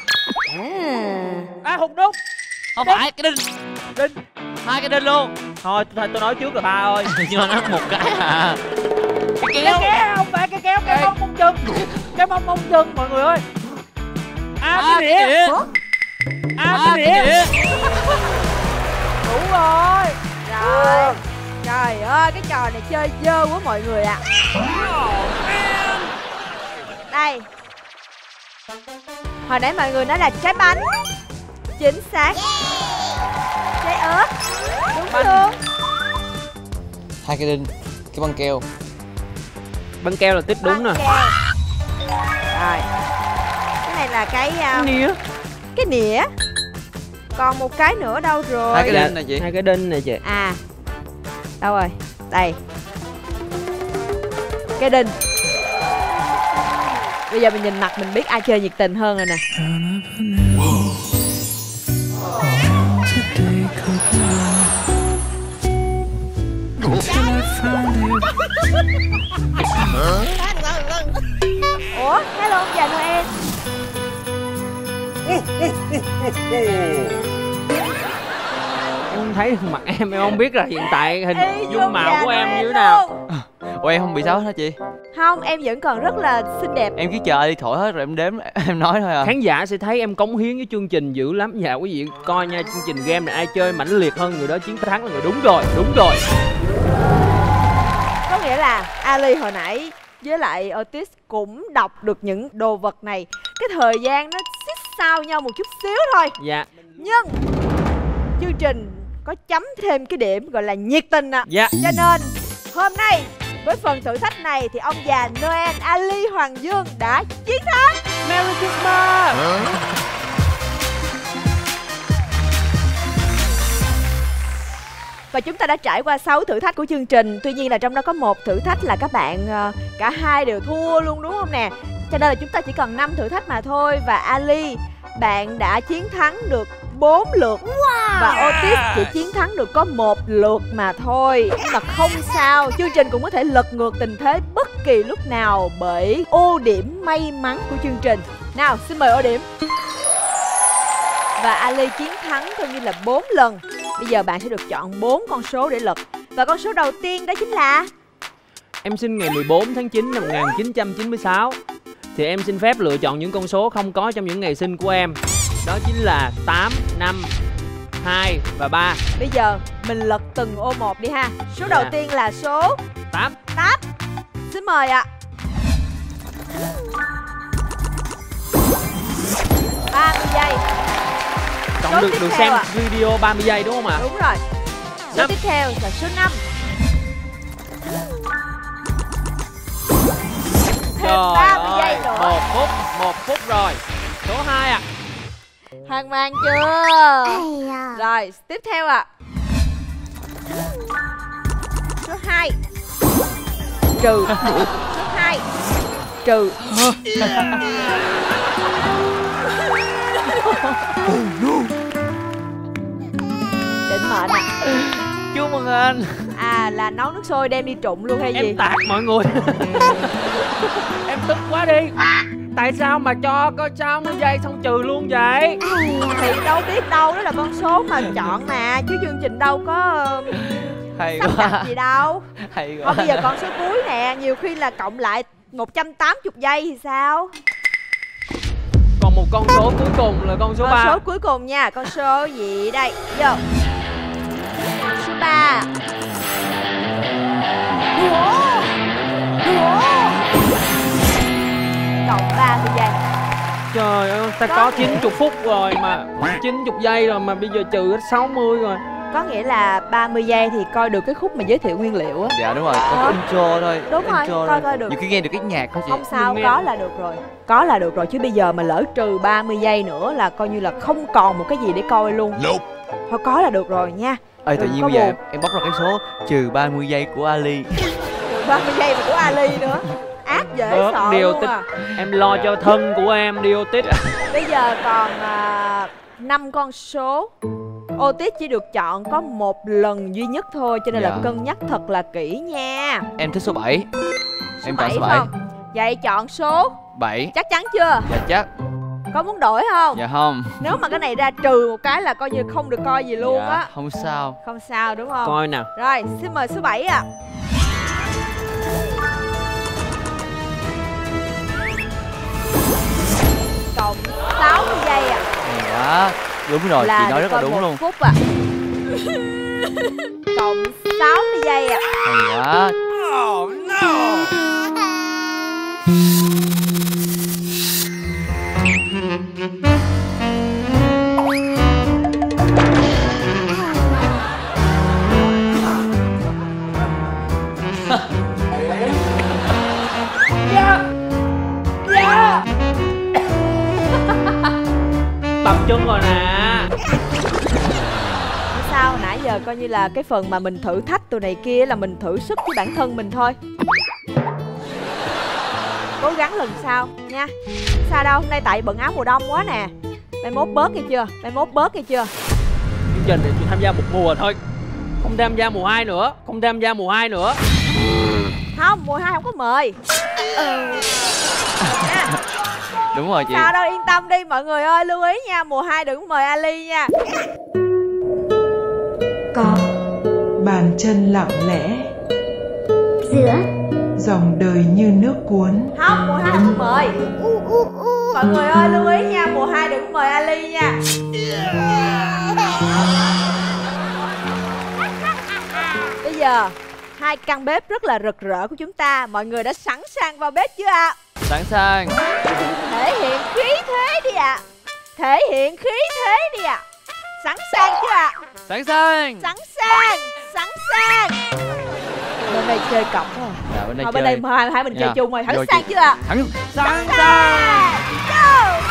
À, hụt nút. Không phải, cái đinh. Đinh. Hai cái đinh luôn. Thôi, thôi tôi nói trước rồi ba ơi. Nhưng mà nó một cái à. Cái Cái kéo. kéo, không phải cái kéo, cái Ê. mông mông chân. Cái mông mông chân mọi người ơi. À, À, cái đĩa. đĩa. À, À, cái đĩa. đĩa. Đủ rồi. Rồi. Trời ơi, cái trò này chơi dơ quá mọi người ạ. Đây. Hồi nãy mọi người nói là trái bánh. Chính xác. Trái ớt. Đúng luôn. Hai cái đinh, cái băng keo. Băng keo là tích đúng nè. Băng keo. Rồi. Cái này là cái uh, Nĩa. cái nĩa. Còn một cái nữa đâu rồi? Hai cái đinh này chị. Hai cái đinh này chị. À. Đâu rồi? Đây. Cái đinh. Bây giờ mình nhìn mặt mình biết ai chơi nhiệt tình hơn rồi nè. Ủa, hello ông già Noel. Em không thấy mặt em, em không biết là hiện tại hình Ê, dung mạo già của em Noel như thế nào. luôn. Ủa em không bị sao hết hả chị? Không, em vẫn còn rất là xinh đẹp. Em cứ chờ đi thổi hết rồi em đếm em nói thôi à. Khán giả sẽ thấy em cống hiến với chương trình dữ lắm. Dạ quý vị coi nha, chương trình game này ai chơi mãnh liệt hơn người đó chiến thắng là người đúng rồi, đúng rồi. Có nghĩa là Ali hồi nãy với lại Otis cũng đọc được những đồ vật này. Cái thời gian nó xích sao nhau một chút xíu thôi. Dạ. Nhưng chương trình có chấm thêm cái điểm gọi là nhiệt tình ạ. Dạ. Cho nên hôm nay với phần thử thách này thì ông già Noel Ali Hoàng Dương đã chiến thắng. Merry Christmas. Và chúng ta đã trải qua sáu thử thách của chương trình. Tuy nhiên là trong đó có một thử thách là các bạn cả hai đều thua luôn đúng không nè. Cho nên là chúng ta chỉ còn năm thử thách mà thôi. Và Ali, bạn đã chiến thắng được bốn lượt. Wow. Và Otis chỉ chiến thắng được có một lượt mà thôi. Nhưng mà không sao, chương trình cũng có thể lật ngược tình thế bất kỳ lúc nào bởi ô điểm may mắn của chương trình. Nào, xin mời ô điểm. Và Ali chiến thắng coi như là bốn lần. Bây giờ bạn sẽ được chọn bốn con số để lật. Và con số đầu tiên đó chính là... Em sinh ngày mười bốn tháng chín năm một nghìn chín trăm chín mươi sáu. Thì em xin phép lựa chọn những con số không có trong những ngày sinh của em. Đó chính là tám, năm, hai và ba. Bây giờ mình lật từng ô một đi ha. Số đầu Dạ. tiên là số tám. tám. Xin mời ạ. ba mươi giây. Cộng Số được tiếp được theo xem ạ. video ba mươi giây đúng không ạ? Đúng rồi. Số Năm. tiếp theo là số năm. Thêm ba mươi giây nữa. Một phút, một phút rồi. Số hai ạ. Hoang mang chưa? Ây da. Rồi, tiếp theo ạ. Số hai. Trừ. Số hai. Trừ. Định mệnh à. Chúc mừng anh. À là nấu nước sôi đem đi trụng luôn hay gì? Em tạt mọi người. Em tức quá đi. Tại sao mà cho có sáu mươi giây xong trừ luôn vậy? Thì đâu biết đâu, đó là con số mà chọn mà. Chứ chương trình đâu có Hay sắp đặt quá. gì đâu. Hay quá. Thôi bây giờ con số cuối nè. Nhiều khi là cộng lại một trăm tám mươi giây thì sao? Còn một con số cuối cùng là con số Con ba. số cuối cùng nha. Con số gì đây? Vô. Số ba. Cộng ba mươi giây. Trời ơi, ta Có có nghĩa- chín mươi phút rồi mà chín mươi giây rồi mà bây giờ trừ hết sáu mươi rồi. Có nghĩa là ba mươi giây thì coi được cái khúc mà giới thiệu nguyên liệu á. Dạ đúng rồi, có Đó. cái intro thôi. Đúng cái rồi, intro coi thôi. coi được. Nhiều khi nghe được cái nhạc thôi chị. Không sao, Mình nghe- có là được rồi. Có là được rồi, chứ bây giờ mà lỡ trừ ba mươi giây nữa là coi như là không còn một cái gì để coi luôn. Thôi có là được rồi nha. Ê tự Đừng nhiên có bây giờ buồn. em, em bóc ra cái số trừ ba mươi giây của Ali. Trừ ba mươi giây mà của Ali nữa. Ác dễ Bớt sợ điều luôn tích. à. Em lo cho thân của em đi Otis. Bây giờ còn à, năm con số. Otis chỉ được chọn có một lần duy nhất thôi. Cho nên là Dạ. cân nhắc thật là kỹ nha. Em thích số bảy. Em chọn số phải bảy. không? Vậy chọn số bảy. chắc chắn chưa? Dạ chắc. Có muốn đổi không? Dạ không. Nếu mà cái này ra trừ một cái là coi như không được coi gì luôn Dạ, á. không sao. Không sao đúng không? Coi nào. Rồi, xin mời số bảy ạ. Cộng sáu mươi giây ạ. Hay quá. Đúng rồi, Là chị nói được rất là coi đúng một luôn. phút ạ. Cộng sáu mươi giây ạ. Hay quá. Tập trung rồi nè. Không sao, nãy giờ coi như là cái phần mà mình thử thách tụi này kia là mình thử sức với bản thân mình thôi. Cố gắng lần sau nha. Sao đâu, hôm nay tại bận áo mùa đông quá nè. Mai mốt bớt nghe chưa? Mai mốt bớt nghe chưa? Chương trình thì tôi tham gia một mùa thôi. Không tham gia mùa hai nữa. Không tham gia mùa hai nữa. Không, mùa hai không có mời. Ừ. Nha. Đúng rồi chị. Sao đâu, yên tâm đi mọi người ơi, lưu ý nha, mùa hai đừng mời Ali nha. Con bàn chân lặng lẽ Giữa dòng đời như nước cuốn. Không, mùa hai không mời. Mọi người ơi lưu ý nha, mùa hai đừng mời Ali nha. Bây giờ hai căn bếp rất là rực rỡ của chúng ta, mọi người đã sẵn sàng vào bếp chưa ạ? Sẵn sàng. Thể hiện khí thế đi ạ. Thể hiện khí thế đi ạ. Sẵn sàng chưa ạ? Sẵn sàng. Sẵn sàng. Sẵn sàng. Bên đây chơi cọc rồi. Dạ, bên đây Thôi chơi. bên đây hai hai mình Dạ. chơi chung rồi. Sẵn Rồi sàng chị. chưa ạ? Sẵn Sẵn sàng. Go.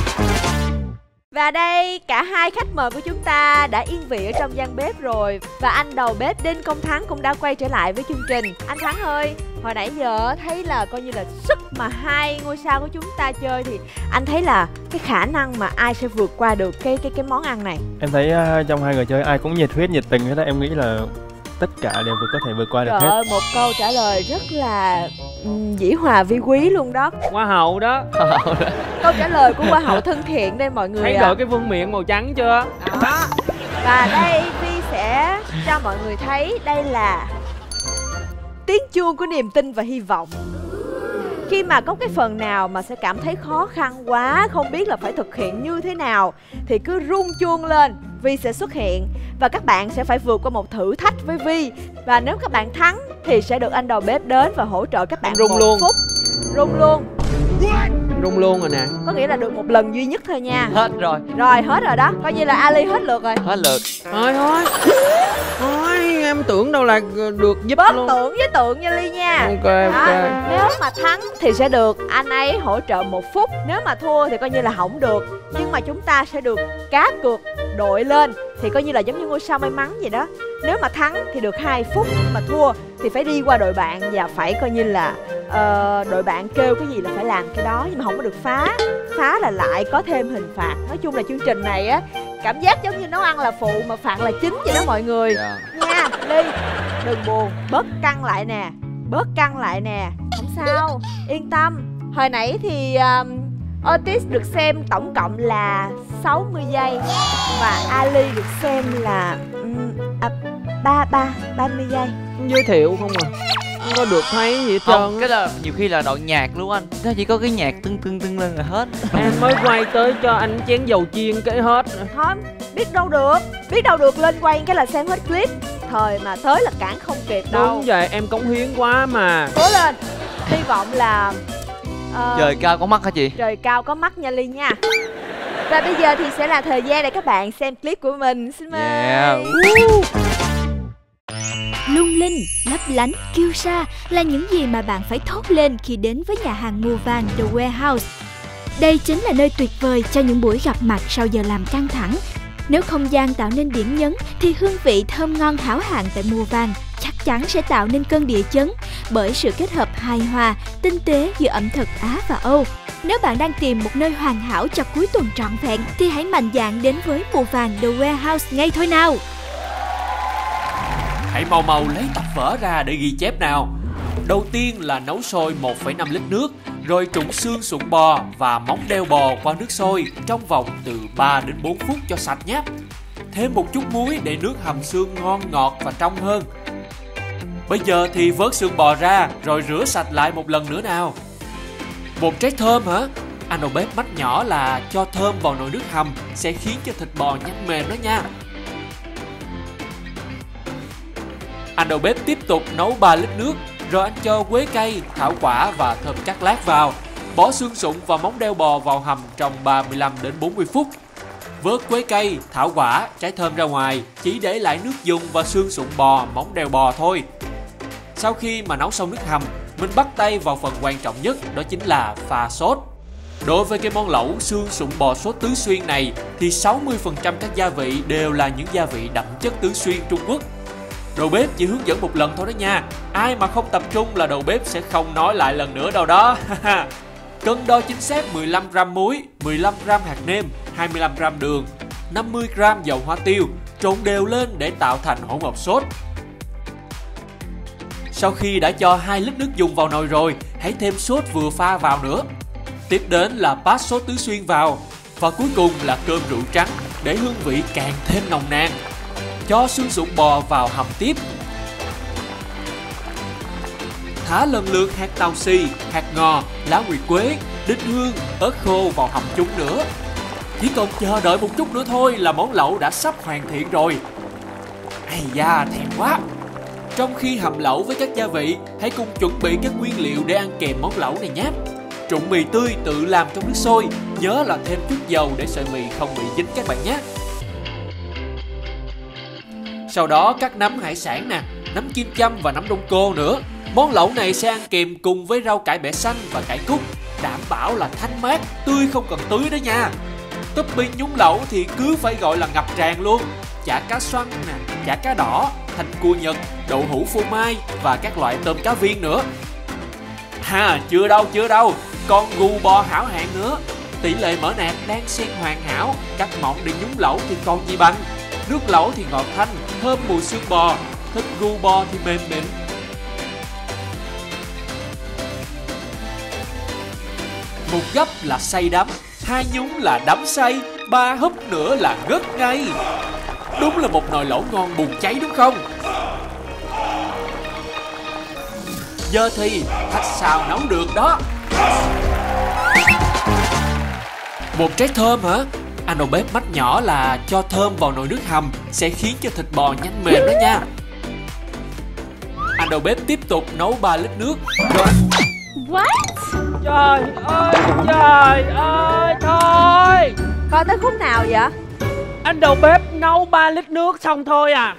Và đây cả hai khách mời của chúng ta đã yên vị ở trong gian bếp rồi. Và anh đầu bếp Đinh Công Thắng cũng đã quay trở lại với chương trình. Anh Thắng ơi, hồi nãy giờ thấy là coi như là sức mà hai ngôi sao của chúng ta chơi thì anh thấy là cái khả năng mà ai sẽ vượt qua được cái cái cái món ăn này. Em thấy uh, trong hai người chơi ai cũng nhiệt huyết nhiệt tình hết đó, em nghĩ là tất cả đều vượt có thể vượt qua được Trời hết. ơi, một câu trả lời rất là um, dĩ hòa vi quý luôn đó. Hoa hậu đó. Câu trả lời của hoa hậu thân thiện đây mọi người Thấy ạ. đội cái vương miện màu trắng chưa? Đó. Và đây Vi sẽ cho mọi người thấy đây là tiếng chuông của niềm tin và hy vọng. Khi mà có cái phần nào mà sẽ cảm thấy khó khăn quá, không biết là phải thực hiện như thế nào, thì cứ rung chuông lên, Vi sẽ xuất hiện. Và các bạn sẽ phải vượt qua một thử thách với Vi. Và nếu các bạn thắng thì sẽ được anh đầu bếp đến và hỗ trợ các bạn Rung một luôn. phút. Rung luôn. Rung luôn rồi nè. Có nghĩa là được một lần duy nhất thôi nha. Hết rồi. Rồi hết rồi đó. Coi như là Ali hết lượt rồi. Hết lượt. Thôi thôi. Thôi em tưởng đâu là được giúp Bớt luôn. tưởng với tượng nha Ly nha. Ok Đó. ok. Nếu mà thắng thì sẽ được anh ấy hỗ trợ một phút. Nếu mà thua thì coi như là không được. Nhưng mà chúng ta sẽ được cá cược đội lên. Thì coi như là giống như ngôi sao may mắn vậy đó. Nếu mà thắng thì được hai phút. Mà thua thì phải đi qua đội bạn. Và phải coi như là uh, đội bạn kêu cái gì là phải làm cái đó. Nhưng mà không có được phá. Phá là lại có thêm hình phạt. Nói chung là chương trình này á, cảm giác giống như nấu ăn là phụ mà phạt là chính vậy đó mọi người. Dạ. Nha Ly, đừng buồn, bớt căng lại nè. Bớt căng lại nè. Không sao, yên tâm. Hồi nãy thì um, Otis được xem tổng cộng là sáu mươi giây. Và Ali được xem là um, à, ba, ba, ba mươi giây. Giới thiệu không à. Không có được thấy gì hết Không, trơn. cái là nhiều khi là đoạn nhạc luôn anh. Nó chỉ có cái nhạc tưng tưng tưng lên là hết. Em mới quay tới cho anh chén dầu chiên cái hết. Thôi, biết đâu được. Biết đâu được lên quay cái là xem hết clip. Thời mà tới là cản không kịp đâu. Đúng vậy, em cống hiến quá mà. Cố lên. Hy vọng là uh, Trời cao có mắt hả chị? trời cao có mắt nha Ly nha. Và bây giờ thì sẽ là thời gian để các bạn xem clip của mình. Xin mời. Yeah. Woo. Lung linh, lấp lánh, kiêu sa là những gì mà bạn phải thốt lên khi đến với nhà hàng mua van The Warehouse. Đây chính là nơi tuyệt vời cho những buổi gặp mặt sau giờ làm căng thẳng. Nếu không gian tạo nên điểm nhấn thì hương vị thơm ngon hảo hạng tại mua van chắc chắn sẽ tạo nên cơn địa chấn bởi sự kết hợp hài hòa, tinh tế giữa ẩm thực Á và Âu. Nếu bạn đang tìm một nơi hoàn hảo cho cuối tuần trọn vẹn thì hãy mạnh dạn đến với mua van The Warehouse ngay thôi nào. Hãy mau mau lấy tập vở ra để ghi chép nào. Đầu tiên là nấu sôi một phẩy năm lít nước, rồi trụng xương sụn bò và móng đeo bò qua nước sôi trong vòng từ ba đến bốn phút cho sạch nhé. Thêm một chút muối để nước hầm xương ngon ngọt và trong hơn. Bây giờ thì vớt xương bò ra rồi rửa sạch lại một lần nữa nào. Bột trái thơm hả? Anh đầu bếp mách nhỏ là cho thơm vào nồi nước hầm sẽ khiến cho thịt bò nhanh mềm đó nha. Anh đầu bếp tiếp tục nấu ba lít nước, rồi anh cho quế cây, thảo quả và thơm cắt lát vào. Bỏ xương sụn và móng đeo bò vào hầm trong ba mươi lăm đến bốn mươi phút. Vớt quế cây, thảo quả, trái thơm ra ngoài, chỉ để lại nước dùng và xương sụn bò, móng đeo bò thôi. Sau khi mà nấu xong nước hầm, mình bắt tay vào phần quan trọng nhất, đó chính là pha sốt. Đối với cái món lẩu xương sụn bò sốt Tứ Xuyên này thì sáu mươi phần trăm các gia vị đều là những gia vị đậm chất Tứ Xuyên Trung Quốc. Đầu bếp chỉ hướng dẫn một lần thôi đó nha. Ai mà không tập trung là đầu bếp sẽ không nói lại lần nữa đâu đó. Cân đo chính xác mười lăm gam muối, mười lăm gam hạt nêm, hai mươi lăm gam đường, năm mươi gam dầu hoa tiêu, trộn đều lên để tạo thành hỗn hợp sốt. Sau khi đã cho hai lít nước dùng vào nồi rồi, hãy thêm sốt vừa pha vào nữa. Tiếp đến là pass sốt tứ xuyên vào. Và cuối cùng là cơm rượu trắng để hương vị càng thêm nồng nàn. Cho xương sụn bò vào hầm tiếp. Thả lần lượt hạt tàu xì, hạt ngò, lá nguyệt quế, đinh hương, ớt khô vào hầm chung nữa. Chỉ còn chờ đợi một chút nữa thôi là món lẩu đã sắp hoàn thiện rồi. Ây da, thèm quá. Trong khi hầm lẩu với các gia vị, hãy cùng chuẩn bị các nguyên liệu để ăn kèm món lẩu này nhé. Trụng mì tươi tự làm trong nước sôi, nhớ là thêm chút dầu để sợi mì không bị dính các bạn nhé. Sau đó cắt nấm hải sản nè, nấm kim châm và nấm đông cô nữa. Món lẩu này sẽ ăn kèm cùng với rau cải bẹ xanh và cải cúc, đảm bảo là thanh mát, tươi không cần tưới đó nha. Topping nhúng lẩu thì cứ phải gọi là ngập tràn luôn. Chả cá xoăn nè, chả cá đỏ, thanh cua Nhật, đậu hũ phô mai và các loại tôm cá viên nữa. Ha, chưa đâu, chưa đâu, còn gù bò hảo hạng nữa. Tỷ lệ mỡ nạc đang xen hoàn hảo, cắt mỏng để nhúng lẩu thì còn gì bằng. Nước lẩu thì ngọt thanh, thơm mùi xương bò, thịt gù bò thì mềm mịn. Một gấp là xay đắm, hai nhúng là đắm say, ba húp nữa là ngất ngay. Đúng là một nồi lẩu ngon bùng cháy đúng không? Giờ thì thạch xào nấu được đó. Bột trái thơm hả? Anh đầu bếp mách nhỏ là cho thơm vào nồi nước hầm sẽ khiến cho thịt bò nhanh mềm đó nha. Anh đầu bếp tiếp tục nấu ba lít nước rồi anh... What? Trời ơi, trời ơi, thôi. Coi tới khúc nào vậy? Anh đầu bếp nấu ba lít nước xong thôi à.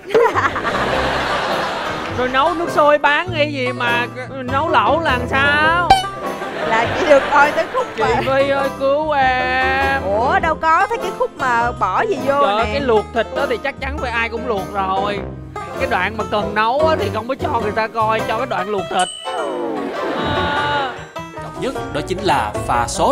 Rồi nấu nước sôi bán hay gì mà nấu lẩu là làm sao? Là chỉ được coi tới khúc Chị mà. Vy ơi cứu em. Ủa đâu có thấy cái khúc mà bỏ gì vô Trời ơi, nè. cái luộc thịt đó thì chắc chắn phải ai cũng luộc rồi. Cái đoạn mà cần nấu á thì không có cho người ta coi, cho cái đoạn luộc thịt à. Trọng nhất đó chính là pha sốt.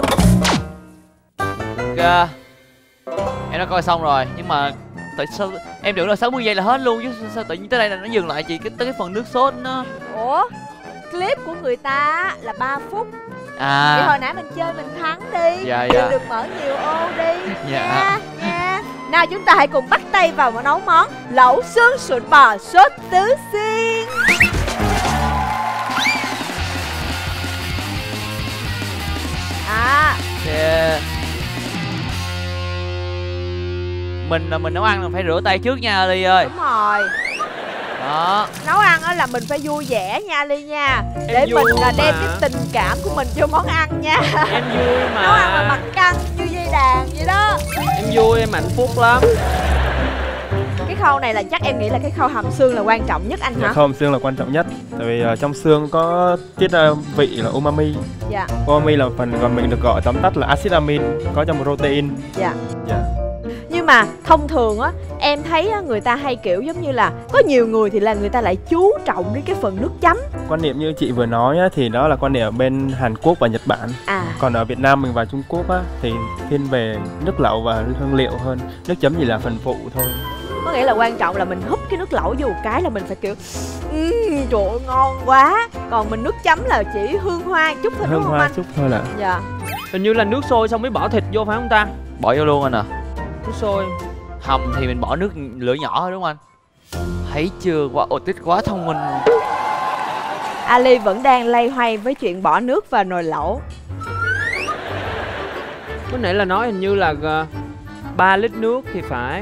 Ok, em đã coi xong rồi, nhưng mà tại sao em tưởng là sáu mươi giây là hết luôn chứ sao tự nhiên tới đây là nó dừng lại chị, cái tới cái phần nước sốt nó. Ủa clip của người ta là ba phút. À Vậy hồi nãy mình chơi mình thắng đi. Dạ, Đừng dạ. được mở nhiều ô đi. Dạ. Nha, nha. Nào chúng ta hãy cùng bắt tay vào nấu món lẩu xương sụn bò sốt tứ xuyên. À yeah. Mình là mình nấu ăn là phải rửa tay trước nha Ly ơi. đúng rồi. Đó. Nấu ăn á là mình phải vui vẻ nha Ly nha. Em Để vui mình là đem mà. cái tình cảm của mình vô món ăn nha. Em vui mà. Nấu ăn mà mặt căng như dây đàn vậy đó. Em vui, em hạnh phúc lắm. Cái khâu này là chắc em nghĩ là cái khâu hầm xương là quan trọng nhất anh hả? Không, xương là quan trọng nhất. Tại vì uh, trong xương có tiết uh, vị là umami. Dạ. Umami là phần còn mình được gọi tóm tắt là axit amin có trong protein. Dạ. Dạ. Nhưng mà thông thường á em thấy á, người ta hay kiểu giống như là có nhiều người thì là người ta lại chú trọng đến cái phần nước chấm. Quan niệm như chị vừa nói á, thì đó là quan niệm ở bên Hàn Quốc và Nhật Bản. À. Còn ở Việt Nam mình và Trung Quốc á, thì thiên về nước lẩu và hương liệu hơn. Nước chấm chỉ là phần phụ thôi. Có nghĩa là quan trọng là mình húp cái nước lẩu vô một cái là mình phải kiểu um, trời ơi ngon quá. Còn mình nước chấm là chỉ hương hoa chút thôi Hương đúng không hoa anh? chút thôi là. Dạ. Hình như là nước sôi xong mới bỏ thịt vô phải không ta? Bỏ vô luôn anh à. Nước sôi. Hầm thì mình bỏ nước lửa nhỏ thôi đúng không anh? Thấy chưa, quá ô tích quá thông minh. Ali vẫn đang loay hoay với chuyện bỏ nước vào nồi lẩu. Lúc nãy là nói hình như là ba lít nước thì phải.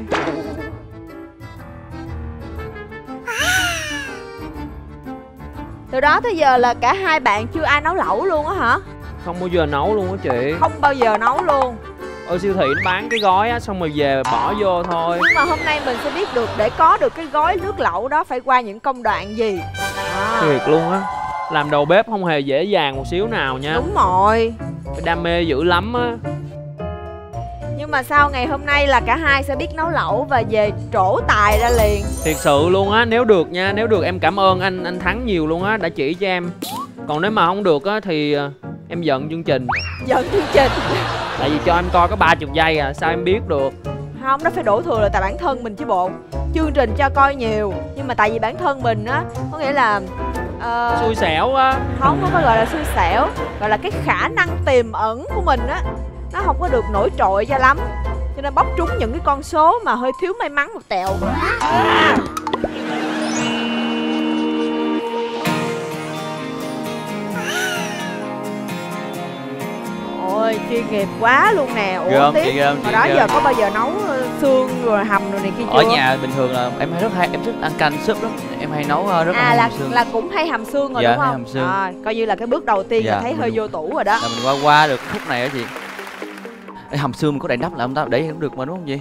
Từ đó tới giờ là cả hai bạn chưa ai nấu lẩu luôn á hả? Không bao giờ nấu luôn á chị. Không bao giờ nấu luôn. Ở siêu thị nó bán cái gói á, xong rồi về bỏ vô thôi. Nhưng mà hôm nay mình sẽ biết được để có được cái gói nước lẩu đó phải qua những công đoạn gì. À. Thiệt luôn á. Làm đầu bếp không hề dễ dàng một xíu nào nha. Đúng rồi. Phải đam mê dữ lắm á. Nhưng mà sau ngày hôm nay là cả hai sẽ biết nấu lẩu và về trổ tài ra liền. Thiệt sự luôn á, nếu được nha, nếu được em cảm ơn anh anh Thắng nhiều luôn á, đã chỉ cho em. Còn nếu mà không được á thì em giận chương trình. Giận chương trình. Tại vì cho em coi có ba chục giây à, sao em biết được. Không, nó phải đổ thừa là tại bản thân mình chứ bộ. Chương trình cho coi nhiều, nhưng mà tại vì bản thân mình á, có nghĩa là Ờ, Xui xẻo á. không, không phải gọi là xui xẻo, gọi là cái khả năng tiềm ẩn của mình á, nó không có được nổi trội cho lắm, cho nên bóc trúng những cái con số mà hơi thiếu may mắn một tẹo. À. Ôi chuyên nghiệp quá luôn nè. Ủa Gơm, tiếp chị gơm, hồi chị đó gơm. giờ có bao giờ nấu xương rồi hầm rồi này kia chưa? Ở nhà bình thường là em hay rất hay em thích ăn canh súp lắm, em hay nấu ờ, rất là À hay là hầm xương. là cũng hay hầm xương rồi Dạ, đúng hay không? hầm xương. Rồi, coi như là cái bước đầu tiên Dạ, là thấy hơi mình- vô tủ rồi đó. Là mình qua qua được khúc này á chị. Ê, hầm xương mình có đậy nắp lại không ta? Để không được mà đúng không chị?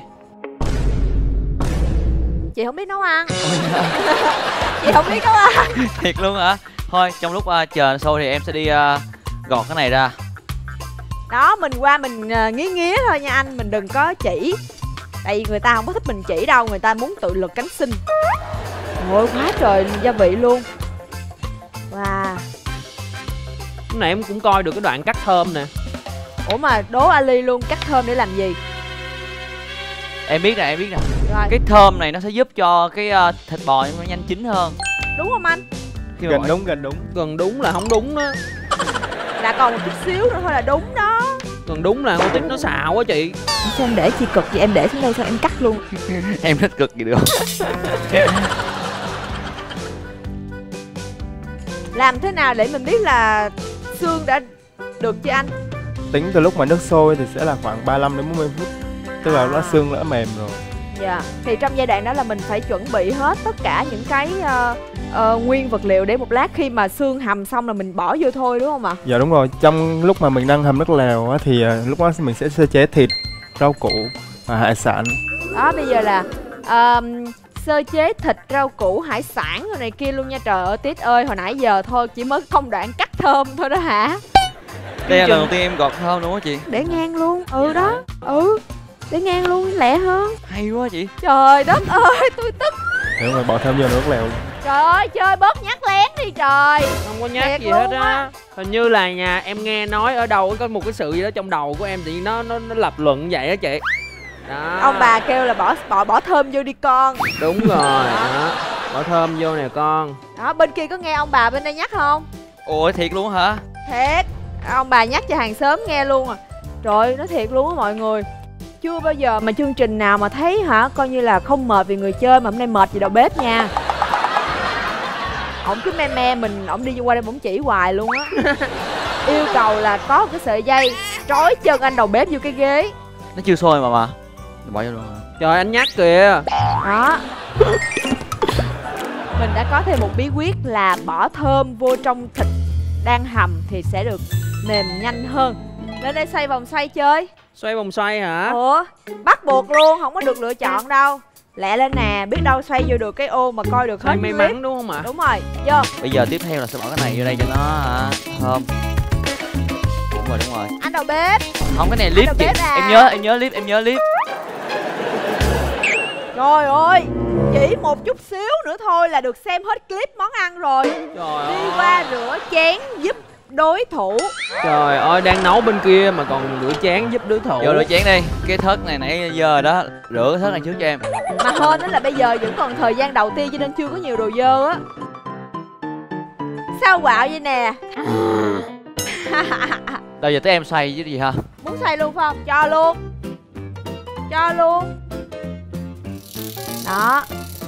Chị không biết nấu ăn. Chị không biết nấu ăn. Thiệt luôn hả? Thôi trong lúc uh, chờ show thì em sẽ đi uh, gọt cái này ra. Đó, mình qua mình uh, nghía nghía thôi nha anh, mình đừng có chỉ. Tại vì người ta không có thích mình chỉ đâu, người ta muốn tự lực cánh sinh. Ôi quá trời gia vị luôn. Wow. Lúc nãy em cũng coi được cái đoạn cắt thơm nè. Ủa mà đố Ali luôn, cắt thơm để làm gì? Em biết nè, em biết nè. Rồi. Cái thơm này nó sẽ giúp cho cái uh, thịt bò nó nhanh chín hơn. Đúng không anh? Khi mà Gần mọi- đúng, gần đúng. Gần đúng là không đúng đó. Là còn một chút xíu nữa thôi là đúng đó. Gần đúng là con Tích nó xạo á chị. Sao em để chi cực vậy? Em để xuống đây sao em cắt luôn? Em thích cực gì được. Làm thế nào để mình biết là xương đã được chưa anh? Tính từ lúc mà nước sôi thì sẽ là khoảng ba mươi lăm đến bốn mươi phút. Tức là À. nó xương đã mềm rồi. Dạ. Thì trong giai đoạn đó là mình phải chuẩn bị hết tất cả những cái uh, uh, nguyên vật liệu để một lát khi mà xương hầm xong là mình bỏ vô thôi đúng không ạ? Dạ đúng rồi, trong lúc mà mình đang hầm nước lèo á, thì à, lúc đó mình sẽ sơ chế thịt, rau củ và hải sản. Đó bây giờ là um, sơ chế thịt, rau củ, hải sản rồi này kia luôn nha. Trời ơi Tiết ơi, hồi nãy giờ thôi chỉ mới công đoạn cắt thơm thôi đó hả? Đây là lần đầu tiên em gọt thơm đúng không chị? Để ngang luôn. Ừ đó. Ừ. Để ngang luôn lẹ hơn. Hay quá chị. Trời đất ơi, tôi tức. Đúng rồi, bỏ thơm vô nước lèo luôn. Trời ơi, chơi bớt nhắc lén đi trời. Không có nhắc Thiệt gì hết luôn á. á. Hình như là nhà em nghe nói ở đâu có một cái sự gì đó trong đầu của em thì nó nó nó lập luận vậy á chị. Đó. Ông bà kêu là bỏ bỏ bỏ thơm vô đi con. Đúng rồi đó. Bỏ thơm vô nè con. Đó, bên kia có nghe ông bà bên đây nhắc không? Ủa thiệt luôn hả? Thiệt. Ông bà nhắc cho hàng xóm nghe luôn à. Trời ơi, nói thiệt luôn á mọi người. Chưa bao giờ mà chương trình nào mà thấy hả, coi như là không mệt vì người chơi mà hôm nay mệt vì đầu bếp nha. Ổng cứ me me mình, ổng đi qua đây ổng chỉ hoài luôn á. Yêu cầu là có một cái sợi dây trói chân anh đầu bếp vô cái ghế. Nó chưa sôi mà mà. Bỏ vô luôn. Trời anh nhắc kìa. Đó. Mình đã có thêm một bí quyết là bỏ thơm vô trong thịt đang hầm thì sẽ được mềm nhanh hơn. Lên đây xoay vòng xoay chơi. Xoay vòng xoay hả? Ủa, bắt buộc luôn, không có được lựa chọn đâu. Lẹ lên nè, biết đâu xoay vô được cái ô mà coi được hết Xoay may clip. mắn đúng không ạ? Đúng rồi, vô. Bây giờ tiếp theo là sẽ bỏ cái này vô đây cho nó hả, thơm. Đúng rồi, đúng rồi. Anh đầu bếp. Không, cái này clip đầu chị. bếp à. Em nhớ, em nhớ clip, em nhớ clip. Trời ơi, chỉ một chút xíu nữa thôi là được xem hết clip món ăn rồi. Trời Đi ơi. qua rửa chén giúp đối thủ. Trời ơi, đang nấu bên kia mà còn rửa chén giúp đối thủ. Vô rửa chén đi. Cái thớt này nãy giờ đó, rửa cái thớt này trước cho em. Mà hên đó là bây giờ vẫn còn thời gian đầu tiên cho nên chưa có nhiều đồ dơ á. Sao quạo vậy nè. Đâu giờ tới em xoay chứ gì ha. Muốn xoay luôn phải không? Cho luôn. Cho luôn. Đó.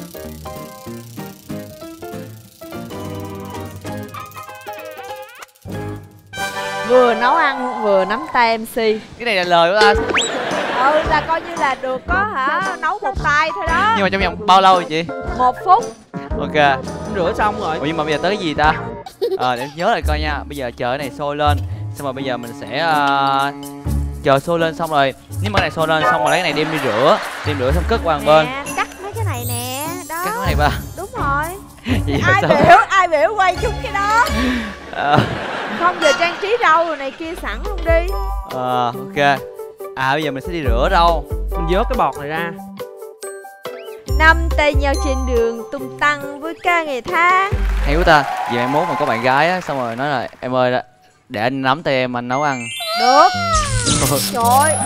Vừa nấu ăn vừa nắm tay em xê. Cái này là lời của anh. Ừ, là coi như là được có hả, nấu một tay thôi đó. Nhưng mà trong vòng bao lâu rồi chị? Một phút. Ok. Rửa xong rồi. Ủa nhưng mà bây giờ tới cái gì ta? Ờ, để em nhớ lại coi nha. Bây giờ chờ cái này sôi lên. Xong rồi bây giờ mình sẽ uh, chờ sôi lên xong rồi. Nếu mà cái này sôi lên xong rồi lấy cái này đem đi rửa. Đem rửa xong cất qua một bên. Nè, cắt mấy cái này nè. Đó. Cắt cái này ba. Đúng rồi. Vậy Ai sao? biểu, ai biểu quay chúng cái đó. Ờ, Không, giờ trang trí rau rồi này kia sẵn luôn đi. ờ, ok. À bây giờ mình sẽ đi rửa rau. Mình vớt cái bọt này ra. Năm tay nhau trên đường tung tăng với ca ngày tháng. Hay quá ta. Vậy mai mốt mà có bạn gái á, xong rồi nói là em ơi để anh nắm tay em anh nấu ăn. Được. Trời ơi.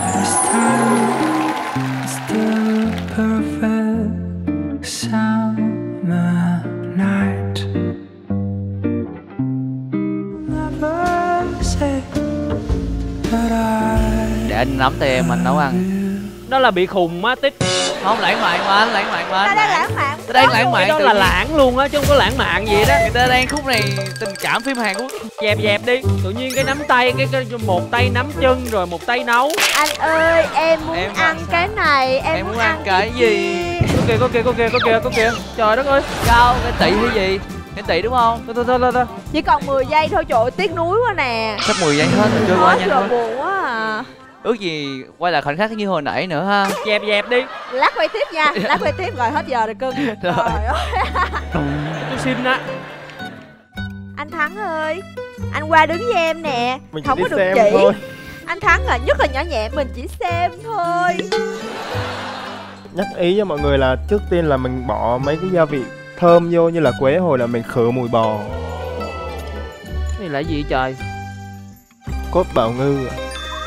Để anh nắm tay em anh nấu ăn. Đó là bị khùng á Tích. Không, lãng mạn mà anh, lãng mạn mà Ta anh. đang lãng mạn. Ta đang lãng mạn. Đó là lãng luôn á chứ không có lãng mạn gì đó. Người ta đang khúc này tình cảm phim Hàn Quốc. Dẹp dẹp đi. Tự nhiên cái nắm tay, cái, cái một tay nắm chân rồi một tay nấu. Anh ơi, em muốn Em ăn cái này, em, Em muốn muốn ăn cái gì? Có kìa, có kìa, có kìa, có kìa, có kìa. Trời đất ơi. Đâu, cái tị hay gì? Cái tị đúng không? Thôi thôi thôi thôi. Chỉ còn mười giây thôi, trời ơi, tiếc nuối quá nè. Sắp mười giây hết rồi, trôi qua Hết nhanh rồi, thôi. buồn quá à. Ước gì quay lại khoảnh khắc như hồi nãy nữa ha. Dẹp dẹp đi. Lát quay tiếp nha, lát quay tiếp rồi, hết giờ rồi cưng. Trời ơi. Tôi xin á. Anh Thắng ơi, anh qua đứng với em nè. Mình chỉ Không đi có được xem chỉ. thôi. Anh Thắng là nhất là nhỏ nhẹ, mình chỉ xem thôi. Nhắc ý cho mọi người là trước tiên là mình bỏ mấy cái gia vị thơm vô như là quế hồi là mình khử mùi bò. Cái này là gì trời? Cốt bào ngư ạ.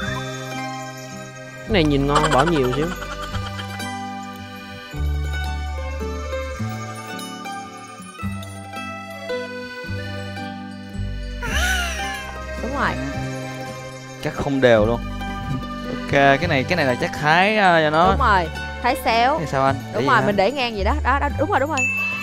Cái này nhìn ngon, bỏ nhiều xíu. Đúng rồi. Chắc không đều luôn. Ok, cái này cái này là chắc thái uh, cho nó. Đúng rồi, thái xéo. Thì sao anh? Để Đúng gì rồi, hả? mình để ngang vậy đó. Đó, đó, đúng rồi, đúng rồi.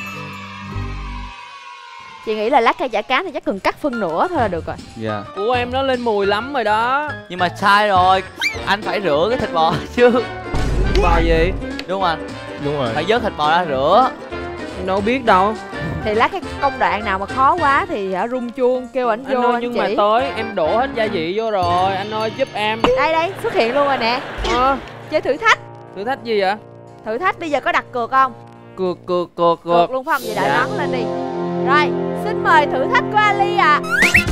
Chị nghĩ là lát cây chả cá thì chắc cần cắt phân nửa thôi là được rồi. Dạ. Của em nó lên mùi lắm rồi đó. Nhưng mà sai rồi. Anh phải rửa cái thịt bò chứ. Bò gì? Đúng không anh? Đúng rồi. Phải vớt thịt bò ra rửa. Đâu biết đâu. Thì lát cái công đoạn nào mà khó quá thì hả, rung chuông kêu ảnh vô Anh ơi, anh nhưng chỉ. mà tới em đổ hết gia vị vô rồi. Anh ơi giúp em. Đây đây, xuất hiện luôn rồi nè. Ờ, Chơi thử thách. thử thách gì vậy? Thử thách bây giờ có đặt cược không? Cược cược cược Cược cược. luôn phải không? Vậy đợi Dạ. nón lên đi. Rồi, xin mời thử thách của Ali ạ.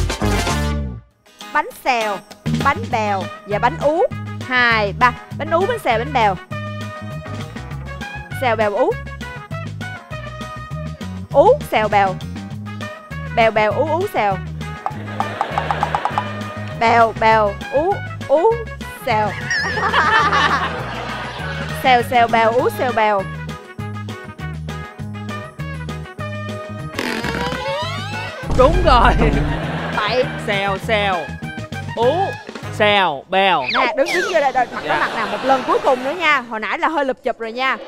Bánh xèo, bánh bèo và bánh ú. Hai, ba. Bánh ú, bánh xèo, bánh bèo. Xèo bèo ú. Ú xèo bèo. Bèo bèo ú ú xèo. Bèo bèo ú ú xèo. Xèo xèo bèo ú xèo bèo. Đúng rồi. Bậy. Xèo xèo. Ú xèo bèo. Nè, đứng đứng vô đây, đợi mặt Dạ. cái mặt nào một lần cuối cùng nữa nha. Hồi nãy là hơi lụp chụp rồi nha.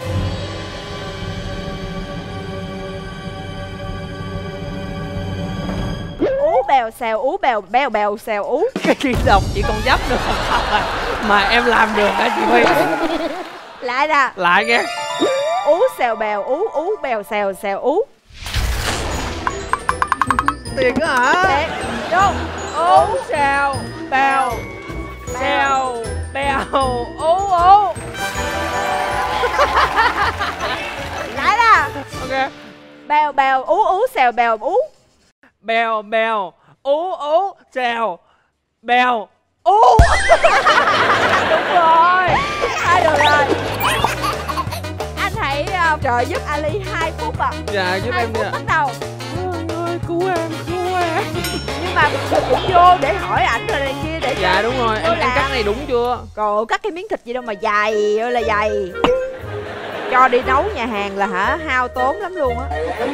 Ú bèo xèo ú bèo bèo bèo xèo ú. Cái chị đọc chị còn dấp được không à? Mà em làm được hả chị Huy? Lại nè. Lại nghe. Ú xèo bèo ú ú bèo xèo xèo ú. Tiền á hả? Để vô. Ú xèo bèo xèo bèo ú ú. Lại nè. Ok. Bèo bèo ú ú xèo bèo ú. Bèo bèo ú ú xèo bèo ú. Đúng rồi. Thôi được rồi. Anh hãy uh, trợ giúp Ali hai phút ạ. Dạ giúp hai em đi phút ạ. bắt đầu. Ơi cứu em cứu em. Nhưng mà cũng vô để hỏi ảnh rồi này kia để Dạ cho đúng rồi, vô em em làm. cắt này đúng chưa? Trời, cắt cái miếng thịt gì đâu mà dày ơi là dày. Cho đi nấu nhà hàng là hả, hao tốn lắm luôn á.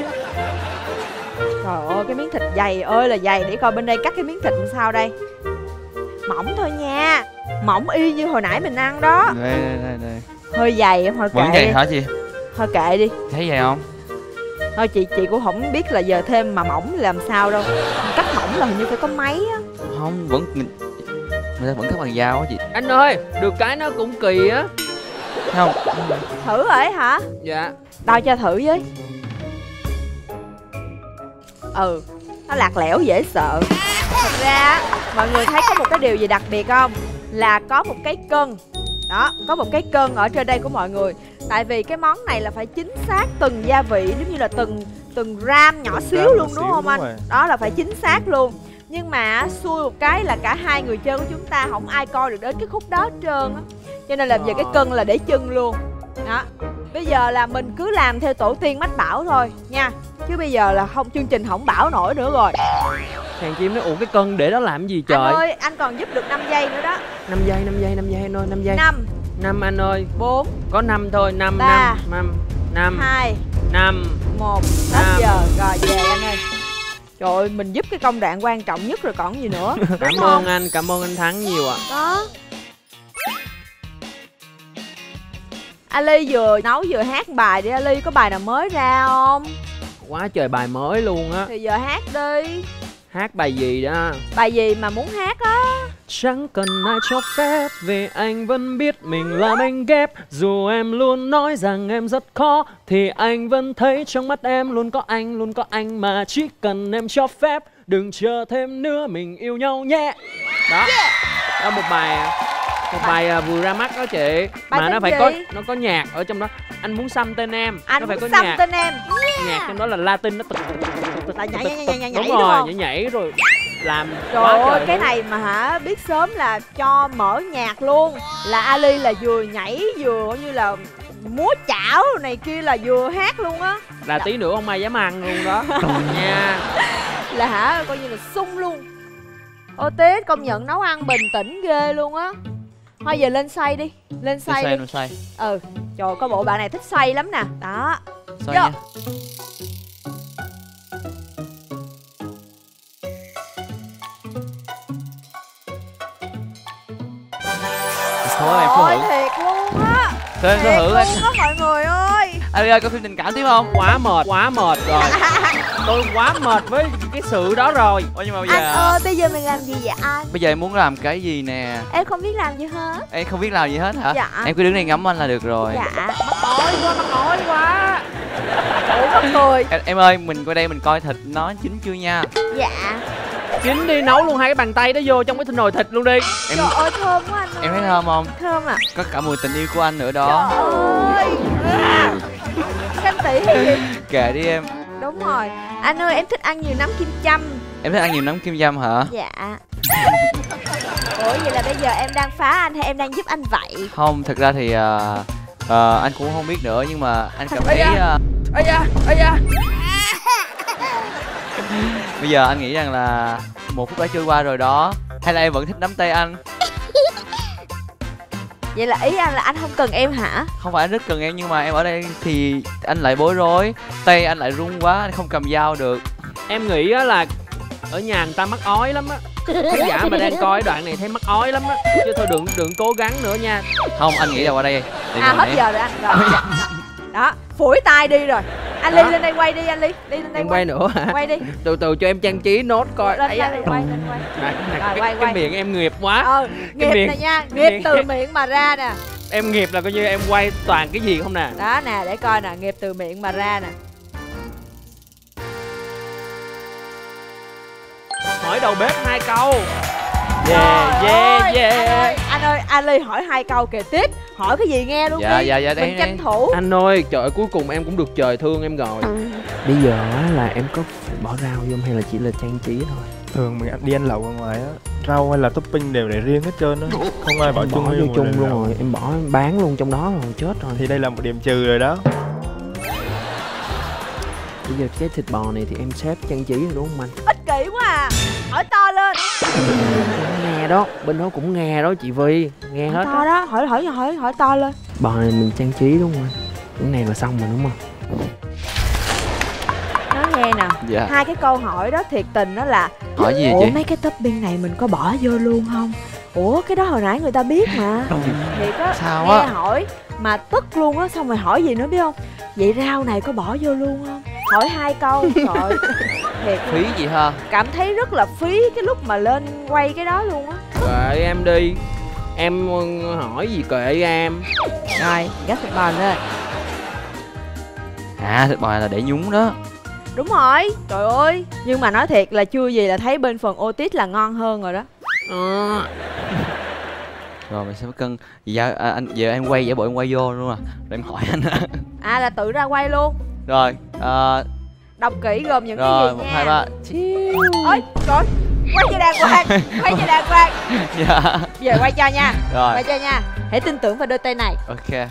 Trời ơi, cái miếng thịt dày ơi là dày. Để coi bên đây cắt cái miếng thịt làm sao đây. Mỏng thôi nha. Mỏng y như hồi nãy mình ăn đó. Đây đây đây đây. Hơi dày, thôi Vẫn kệ vậy đi. hả chị? Thôi kệ đi. Thấy vậy không? Thôi chị chị cũng không biết là giờ thêm mà mỏng làm sao đâu. Cắt mỏng là hình như phải có máy á. Không, vẫn người ta vẫn cắt bằng dao á chị. Anh ơi, được cái nó cũng kỳ á. Không. Thử rồi hả? Dạ. Đo cho thử với. Ừ, nó lạc lẽo dễ sợ. Thật ra mọi người thấy có một cái điều gì đặc biệt không? Là có một cái cân. Đó, có một cái cân ở trên đây của mọi người. Tại vì cái món này là phải chính xác từng gia vị, giống như là từng từng gram nhỏ xíu gram luôn nhỏ đúng xíu, không đúng anh? rồi. Đó là phải chính xác luôn. Nhưng mà xui một cái là cả hai người chơi của chúng ta không ai coi được đến cái khúc đó hết trơn á. Cho nên là giờ cái cân là để chân luôn. Đó. Bây giờ là mình cứ làm theo tổ tiên mách bảo thôi nha. Chứ bây giờ là không, chương trình không bảo nổi nữa rồi. Hàng chim nói ủa cái cân để đó làm gì trời? Anh ơi, anh còn giúp được năm giây nữa đó. năm giây, năm giây, năm giây anh ơi, năm giây. Năm. Năm anh ơi. Bốn. Có năm thôi, năm, Ba. năm, năm, năm, Hai. năm. Một. Hết Năm. giờ. Rồi về anh ơi. Trời ơi, mình giúp cái công đoạn quan trọng nhất rồi còn gì nữa. Cảm ơn anh, cảm ơn anh Thắng nhiều ạ. Đó. Ali vừa nấu vừa hát bài đi. Ali có bài nào mới ra không? Quá trời bài mới luôn á. Thì giờ hát đi. Hát bài gì đó? Bài gì mà muốn hát á? Chẳng cần ai cho phép, vì anh vẫn biết mình làm anh ghép. Dù em luôn nói rằng em rất khó, thì anh vẫn thấy trong mắt em luôn có anh, luôn có anh mà. Chỉ cần em cho phép, đừng chờ thêm nữa, mình yêu nhau nhé. Đó, đó một bài một bài à, vừa ra mắt đó chị. Bài mà tên nó phải gì? có nó có nhạc ở trong đó. Anh muốn xăm tên em. Anh nó phải muốn có xăm nhạc. tên em. Nhạc trong đó là Latin, nó tực Là nhảy nhảy nhảy nhảy nhảy đúng đúng rồi, không? nhảy nhảy rồi làm Trời quá ơi, trời cái luôn. này mà hả, biết sớm là cho mở nhạc luôn. Là Ali là vừa nhảy vừa như là múa chảo này kia là vừa hát luôn á. Là tí nữa không ai dám ăn luôn đó nha. Là hả, coi như là sung luôn. Ô Tít, công nhận nấu ăn bình tĩnh ghê luôn á. Thôi giờ lên xay đi. Lên xay Xay đi. nó xay. Ừ, trời có bộ bạn này thích xay lắm nè. Đó. Xay Vô. nha. Thôi em Ôi số hữu. thiệt luôn á. Thôi em số Thiệt hữu luôn anh. á mọi người ơi. Ali ơi, có phim tình cảm tiếp không? Quá mệt, quá mệt rồi. Tôi quá mệt với cái sự đó rồi. Ủa nhưng mà bây Anh giờ ơi, bây giờ mình làm gì vậy anh? bây giờ em muốn làm cái gì nè? Em không biết làm gì hết. Em không biết làm gì hết hả? Dạ. Em cứ đứng đây ngắm anh là được rồi. Dạ. Mắc ỏi quá, mắc ỏi quá. Ủa mắc cười. Em, em ơi, mình qua đây mình coi thịt nó chín chưa nha. Dạ. Chín đi, nấu luôn hai cái bàn tay đó vô trong cái nồi thịt luôn đi. Em Trời ơi thơm quá anh ơi. em thấy thơm không? Thơm à. Có cả mùi tình yêu của anh nữa đó. Trời ơi. Canh tỉ hay gì? Kệ đi em. Đúng rồi. Anh ơi, em thích ăn nhiều nấm kim châm. Em thích ăn nhiều nấm kim châm hả? Dạ. Ủa vậy là bây giờ em đang phá anh hay em đang giúp anh vậy? Không, thực ra thì à, à, anh cũng không biết nữa, nhưng mà anh cảm thấy à, Ây da, ây da. bây giờ anh nghĩ rằng là một phút đã trôi qua rồi đó. Hay là em vẫn thích nắm tay anh? Vậy là ý anh là anh không cần em hả? Không phải anh rất cần em, nhưng mà em ở đây thì anh lại bối rối. Tay anh lại run quá, anh không cầm dao được. Em nghĩ á là ở nhà người ta mắc ói lắm á. Khán giả mà đang coi đoạn này thấy mắc ói lắm á. Chứ thôi đừng đừng cố gắng nữa nha. Không, anh nghĩ là qua đây để À mình hết để- giờ rồi anh. Rồi. Dạ. Đó, phủi tay đi rồi. Anh Ly lên đây quay đi anh Ly. Đi lên đây Em quay nữa hả? Quay đi. Từ từ cho em trang trí nốt coi. Lên Ấy đây da. quay lên quay. Này, này, Rồi, cái, quay, cái quay. miệng em nghiệp quá. Ờ, nghiệp miệng- này nha, cái nghiệp miệng- từ miệng mà ra nè. Em nghiệp là coi như em quay toàn cái gì không nè. Đó nè, để coi nè, nghiệp từ miệng mà ra nè. Hỏi đầu bếp hai câu. Trời Yeah, yeah, ơi, yeah. Anh ơi, anh ơi, anh Ly hỏi hai câu kể tiếp. Hỏi cái gì nghe luôn Dạ, đi. dạ, dạ, đây, Mình đây. tranh thủ. Anh ơi, trời ơi, cuối cùng em cũng được trời thương em rồi. Bây giờ á là em có phải bỏ rau vô hay là chỉ là trang trí thôi? Thường mình ăn- đi ăn lẩu ở ngoài á, rau hay là topping đều để riêng hết trơn á, không ai bỏ Em chung bỏ với vô một chung nồi luôn lẩu. rồi, em bỏ em bán luôn trong đó rồi, chết rồi. Thì đây là một điểm trừ rồi đó. Bây giờ cái thịt bò này thì em xếp trang trí rồi đúng không anh? Ích kỷ quá à. Hỏi to lên. Nghe đó, bên đó cũng nghe đó chị Vi, nghe hết To đó. đó, hỏi hỏi hỏi hỏi to lên. Bò này mình trang trí đúng không anh? Cái này là xong rồi đúng không? Nói nghe nè. Dạ. Hai cái câu hỏi đó thiệt tình đó là Hỏi gì ủa vậy chị? mấy cái topping này mình có bỏ vô luôn không? Ủa cái đó hồi nãy người ta biết mà. Thiệt á. Sao Nghe á? hỏi mà tức luôn á, xong rồi hỏi gì nữa biết không? Vậy rau này có bỏ vô luôn không? Hỏi hai câu rồi. Thiệt Phí gì ha? cảm thấy rất là phí cái lúc mà lên quay cái đó luôn á. Kệ em đi. Em hỏi gì kệ em. Rồi, gắp thịt bò lên. À, thịt bò này là để nhúng đó. Đúng rồi, trời ơi. Nhưng mà nói thiệt là chưa gì là thấy bên phần Otis là ngon hơn rồi đó. Ờ. Rồi mình sẽ cân. Dạ à, anh giờ em quay giả bộ em quay vô luôn à. Rồi em hỏi anh. À là tự ra quay luôn. Rồi, à, Đọc kỹ gồm những rồi cái gì một nha. hai ba. Ôi, trời, quay cho đàng hoàng, quay cho đàng hoàng. Dạ. Giờ quay cho nha. Rồi. Quay cho nha. Hãy tin tưởng vào đôi tay này. Ok.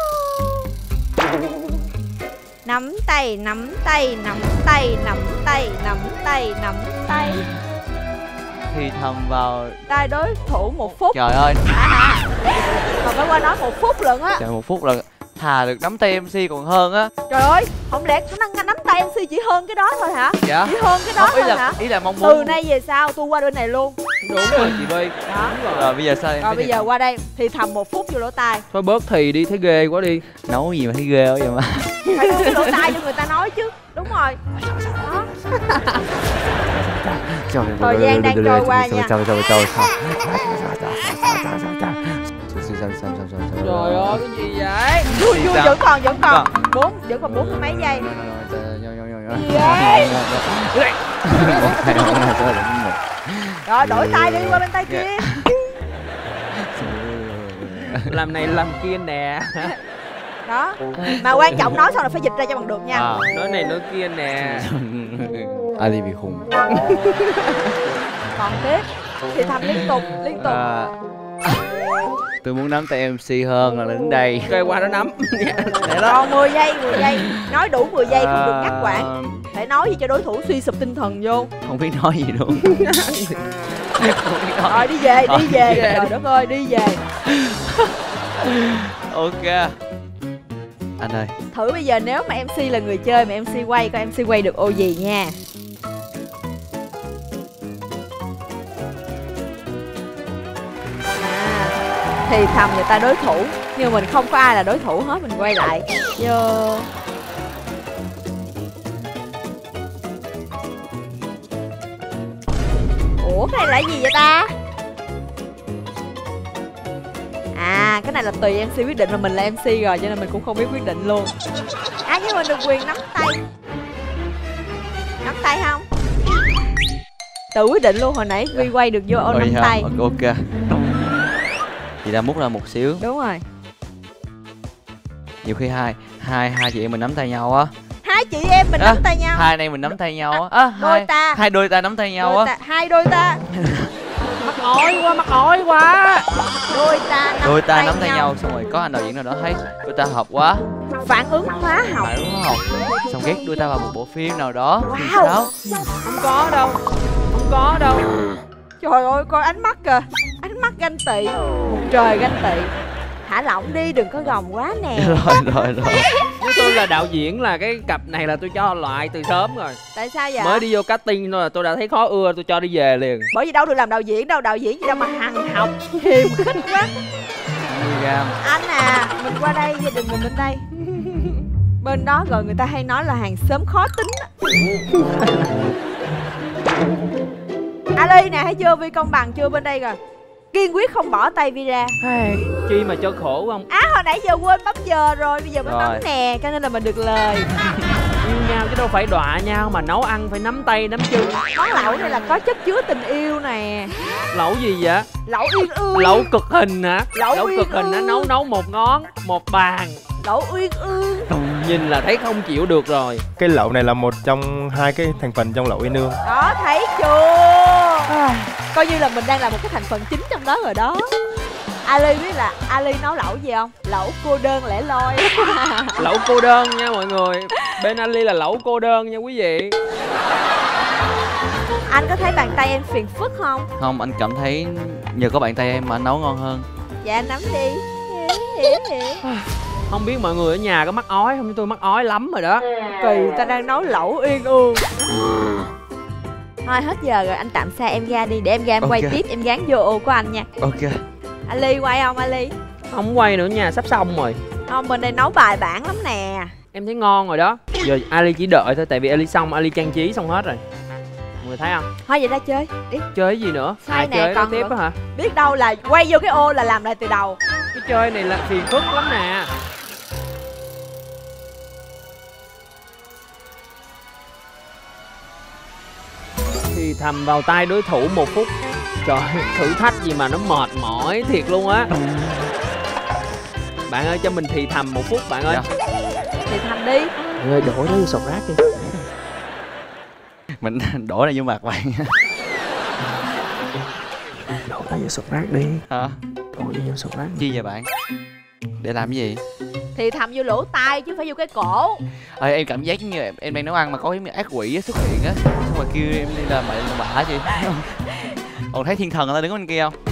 Nắm tay, nắm tay, nắm tay, nắm tay, nắm tay, nắm tay. Thì thầm vào. Tay đối thủ một phút. Trời ơi. À, còn phải qua nói một phút lận á. Trời, một phút là thà được nắm tay em xê còn hơn á. Trời ơi, không lẽ nó nắm, nắm tay em xê chỉ hơn cái đó thôi hả? Dạ. Chỉ hơn cái đó Không, ý thôi là hả? ý là mong muốn. Từ nay về sau tôi qua bên này luôn. Đúng rồi chị Vi. Đó. Rồi bây giờ sao em? Rồi bây giờ qua đây thì thầm một phút vô lỗ tai. Thôi bớt thì đi, thấy ghê quá đi. Nấu gì mà thấy ghê quá vậy mà. Phải đưa cái lỗ tai cho người ta nói chứ. Đúng rồi. Đó. Thời gian đang trôi qua nha. Trời trời trời. Trời ơi, cái gì vậy? Vui vui vẫn còn vẫn còn. Bốn vẫn còn bốn mươi mấy giây. Gì vậy? Rồi đổi tay đi qua bên tay kia. Làm này làm kia nè. Đó. Mà quan trọng nói xong là phải dịch ra cho bằng được nha. À. Nói này nói kia nè. Ali bị khùng. Còn tiếp thì thầm liên tục liên tục. À, tôi muốn nắm tay em xê hơn là đứng đây. Kêu qua nó nắm. Còn mười giây, mười giây. Nói đủ mười giây không được ngắt quãng. Phải nói gì cho đối thủ suy sụp tinh thần vô. Không biết nói gì luôn. Rồi đi về, đi về. Trời đất ơi, đi về. Ok. Anh ơi. Thử bây giờ nếu mà em xê là người chơi mà em xê quay, coi em xê quay được ô gì nha. À, thì thầm người ta đối thủ, nhưng mình không có ai là đối thủ hết, mình quay lại. Vô. Ủa cái này là gì vậy ta? À cái này là tùy em xê quyết định, mà mình là em xê rồi cho nên mình cũng không biết quyết định luôn. À nhưng mà được quyền nắm tay. Nắm tay không? Tự quyết định luôn, hồi nãy Vi quay được vô ô nắm tay. Ok. Chị đã múc ra một xíu. Đúng rồi. Nhiều khi hai hai hai chị em mình nắm tay nhau á. Hai chị em mình à, nắm tay nhau. Hai anh em mình nắm tay nhau á. À, đôi hai, ta. Hai đôi ta nắm tay nhau á. Hai đôi ta. Mắc ỏi quá, mắc ỏi quá. Đôi ta nắm Đôi ta tay nắm tay nhau. nhau, xong rồi có anh đạo diễn nào đó thấy đôi ta hợp quá. Phản ứng hóa học. Phản ứng hóa học. Xong ghét đôi ta vào một bộ phim nào đó. Wow. Phim sao? Không có đâu. Không có đâu. Trời ơi coi ánh mắt kìa. Ánh mắt ganh tị. Một trời ganh tị. Thả lỏng đi, đừng có gồng quá nè. Rồi rồi rồi. Nếu tôi là đạo diễn là cái cặp này là tôi cho loại từ sớm rồi. Tại sao vậy? Mới đi vô casting thôi là tôi đã thấy khó ưa, tôi cho đi về liền. Bởi vì đâu được làm đạo diễn đâu, đạo diễn gì đâu mà hằng học hiềm khích quá. Anh à, mình qua đây, gia đình mình bên đây. Bên đó rồi người ta hay nói là hàng xóm khó tính. Ali nè, thấy chưa, Vi công bằng chưa, bên đây rồi. Kiên quyết không bỏ tay Vi ra. Hey, chi mà cho khổ không? Á, à, hồi nãy giờ quên bấm giờ rồi, bây giờ mới Rồi. bấm nè, cho nên là mình được lời. Yêu nhau chứ đâu phải đọa nhau, mà nấu ăn phải nắm tay nắm chân. Món lẩu này là có chất chứa tình yêu nè. Lẩu gì vậy? Lẩu uyên ương. Lẩu cực hình hả? Lẩu uyên cực hình á, ương. nấu nấu một ngón, một bàn. Lẩu uyên ương. Nhìn là thấy không chịu được rồi. Cái lẩu này là một trong hai cái thành phần trong lẩu uyên ương. Đó, thấy chưa? À, coi như là mình đang là một cái thành phần chính trong đó rồi đó. Ali biết là Ali nấu lẩu gì không? Lẩu cô đơn lẻ loi. Lẩu cô đơn nha mọi người. Bên Ali là lẩu cô đơn nha quý vị. Anh có thấy bàn tay em phiền phức không? Không, anh cảm thấy nhờ có bàn tay em mà anh nấu ngon hơn. Dạ anh nắm đi. Hiểu, hiểu, hiểu. Không biết mọi người ở nhà có mắc ói không? Tôi mắc ói lắm rồi đó. Kỳ, ta đang nấu lẩu uyên ương. Thôi hết giờ rồi, anh tạm xa em ra đi. Để em ra em Ok. quay tiếp, em gán vô ô của anh nha. Ok. Ali quay không Ali? Không quay nữa nha, sắp xong rồi. Không, bên đây nấu bài bản lắm nè. Em thấy ngon rồi đó. Giờ Ali chỉ đợi thôi, tại vì Ali xong, Ali trang trí xong hết rồi. Mọi người thấy không? Thôi vậy ra chơi đi. Chơi cái gì nữa? Sai À, nè, chơi đó còn tiếp nữa. á hả? Biết đâu là quay vô cái ô là làm lại từ đầu. Cái chơi này là phiền phức lắm nè. Thì thầm vào tay đối thủ một phút. Trời, thử thách gì mà nó mệt mỏi thiệt luôn á. Bạn ơi, cho mình thì thầm một phút bạn ơi. Dạ. Thì thầm đi. Bạn ơi, đổ nó vô sọt rác đi. Mình đổ này vô mặt bạn. Đổ nó vô sọt rác đi. Hả? Đổ nó vô sọt rác. Chi vậy bạn? Để làm cái gì? Thì thầm vô lỗ tai chứ phải vô cái cổ. Ê, em cảm giác như em, em đang nấu ăn mà có cái ác quỷ á, xuất hiện á, xong rồi kêu em đi làm mẹ làm bà hả chị? Còn thấy thiên thần người ta đứng bên kia không?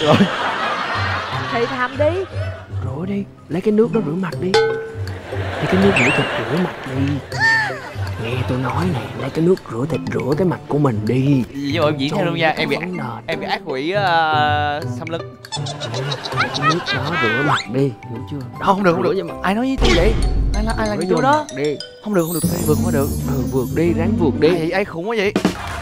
rồi. Thì thầm đi. Rửa đi, lấy cái nước đó rửa mặt đi. Lấy cái nước rửa thịt rửa mặt đi. Nghe tôi nói nè, lấy cái nước rửa thịt rửa cái mặt của mình đi. Nhưng mà em diễn theo luôn nha, em bị em bị ác quỷ uh, xâm lấn. Lấy cái nước đó rửa mặt đi, hiểu chưa? Đó, không được, không được. Mặt. Ai nói với tôi vậy? Ai là ai là cái chỗ đó? Đi. Không được, không được, tôi phải vượt qua được. Ừ, vượt đi, ráng vượt đi. Ai vậy? Ai khủng quá vậy?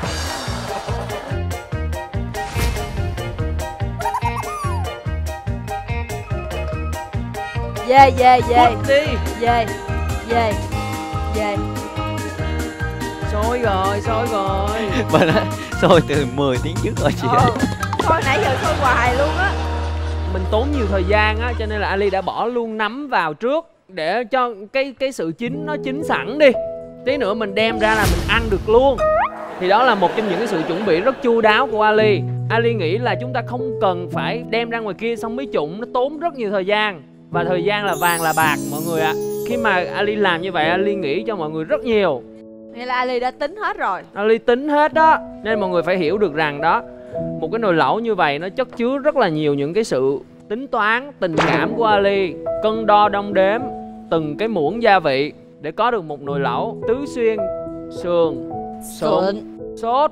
Về về về. Đi. Về. Về. Về. Sôi rồi, sôi rồi. Bà nói sôi từ mười tiếng trước rồi chị ơi. Thôi nãy giờ sôi hoài luôn á. Mình tốn nhiều thời gian á, cho nên là Ali đã bỏ luôn nấm vào trước để cho cái cái sự chín nó chín sẵn đi. Tí nữa mình đem ra là mình ăn được luôn. Thì đó là một trong những cái sự chuẩn bị rất chu đáo của Ali. Ali nghĩ là chúng ta không cần phải đem ra ngoài kia xong mới trụng, nó tốn rất nhiều thời gian. Và thời gian là vàng là bạc mọi người ạ. À. Khi mà Ali làm như vậy, Ali nghĩ cho mọi người rất nhiều. Vậy là Ali đã tính hết rồi. Ali tính hết đó. Nên mọi người phải hiểu được rằng đó, một cái nồi lẩu như vậy nó chất chứa rất là nhiều những cái sự tính toán, tình cảm của Ali. Cân đo đong đếm từng cái muỗng gia vị để có được một nồi lẩu tứ xuyên, sườn, sụn, sốt.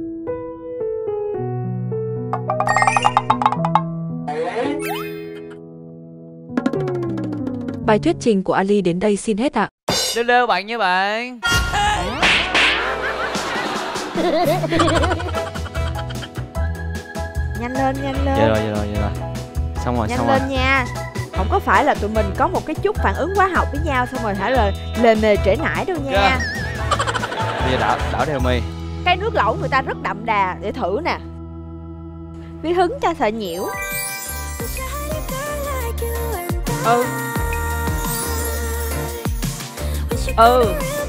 Bài thuyết trình của Ali đến đây xin hết ạ. Đeo đeo bạn nha bạn. Nhanh lên, nhanh lên. Dạ rồi, dạ rồi, dạ rồi. Xong rồi, nhanh xong lên rồi. nha. Không có phải là tụi mình có một cái chút phản ứng hóa học với nhau xong rồi hãy là lề mề trễ nải đâu nha. Yeah. Bây giờ đảo, đảo theo mì. Cái nước lẩu người ta rất đậm đà, để thử nè. Vi hứng cho sợ nhiễu. Ừ. Ừ.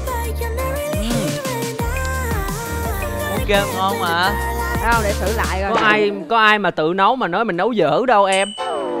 Ok, ngon mà. Đâu để thử lại rồi. Có ai có ai mà tự nấu mà nói mình nấu dở đâu em.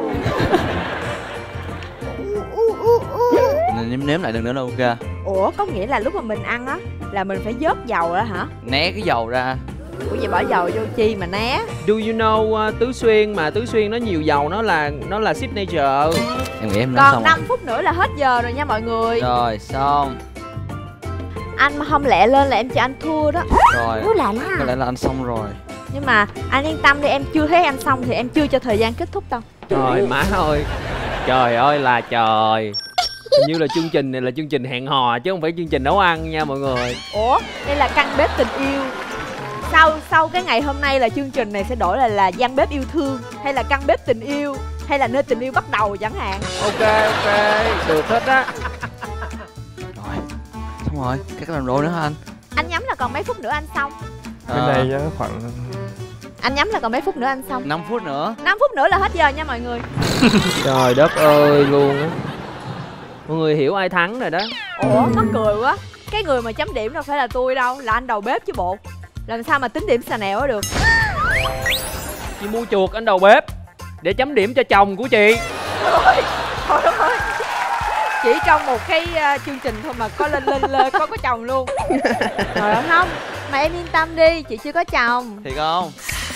Nếm nếm lại lần nữa là ok. Ủa có nghĩa là lúc mà mình ăn á là mình phải vớt dầu ra hả? Né cái dầu ra. Ủa vậy bỏ dầu vô chi mà né? Do you know uh, Tứ Xuyên mà Tứ Xuyên nó nhiều dầu, nó là nó là signature. Em nghĩ em còn xong năm rồi. phút nữa là hết giờ rồi nha mọi người. Rồi xong. Anh mà không lẹ lên là em cho anh thua đó. Rồi. Ú là Có lẽ là anh xong rồi. Nhưng mà anh yên tâm đi, em chưa thấy anh xong thì em chưa cho thời gian kết thúc đâu. Trời má ơi. Trời ơi là trời. Hình như là chương trình này là chương trình hẹn hò chứ không phải chương trình nấu ăn nha mọi người. Ủa đây là căn bếp tình yêu. Sau sau cái ngày hôm nay là chương trình này sẽ đổi là là gian bếp yêu thương, hay là căn bếp tình yêu, hay là nơi tình yêu bắt đầu chẳng hạn. Ok ok, được hết á. Rồi, xong rồi, các làm rô nữa hả anh? Anh nhắm là còn mấy phút nữa anh xong. Bên À. này á, khoảng Anh nhắm là còn mấy phút nữa anh xong. năm phút nữa. năm phút nữa là hết giờ nha mọi người. Trời đất ơi luôn á. Mọi người hiểu ai thắng rồi đó. Ủa mắc cười quá. Cái người mà chấm điểm đâu phải là tôi đâu, là anh đầu bếp chứ bộ. Làm sao mà tính điểm xà nèo được. Chị mua chuột anh đầu bếp để chấm điểm cho chồng của chị. Thôi, thôi đúng rồi. Chỉ trong một cái uh, chương trình thôi mà có lên lên lên có có chồng luôn. Rồi không, mà em yên tâm đi, chị chưa có chồng. Thiệt không?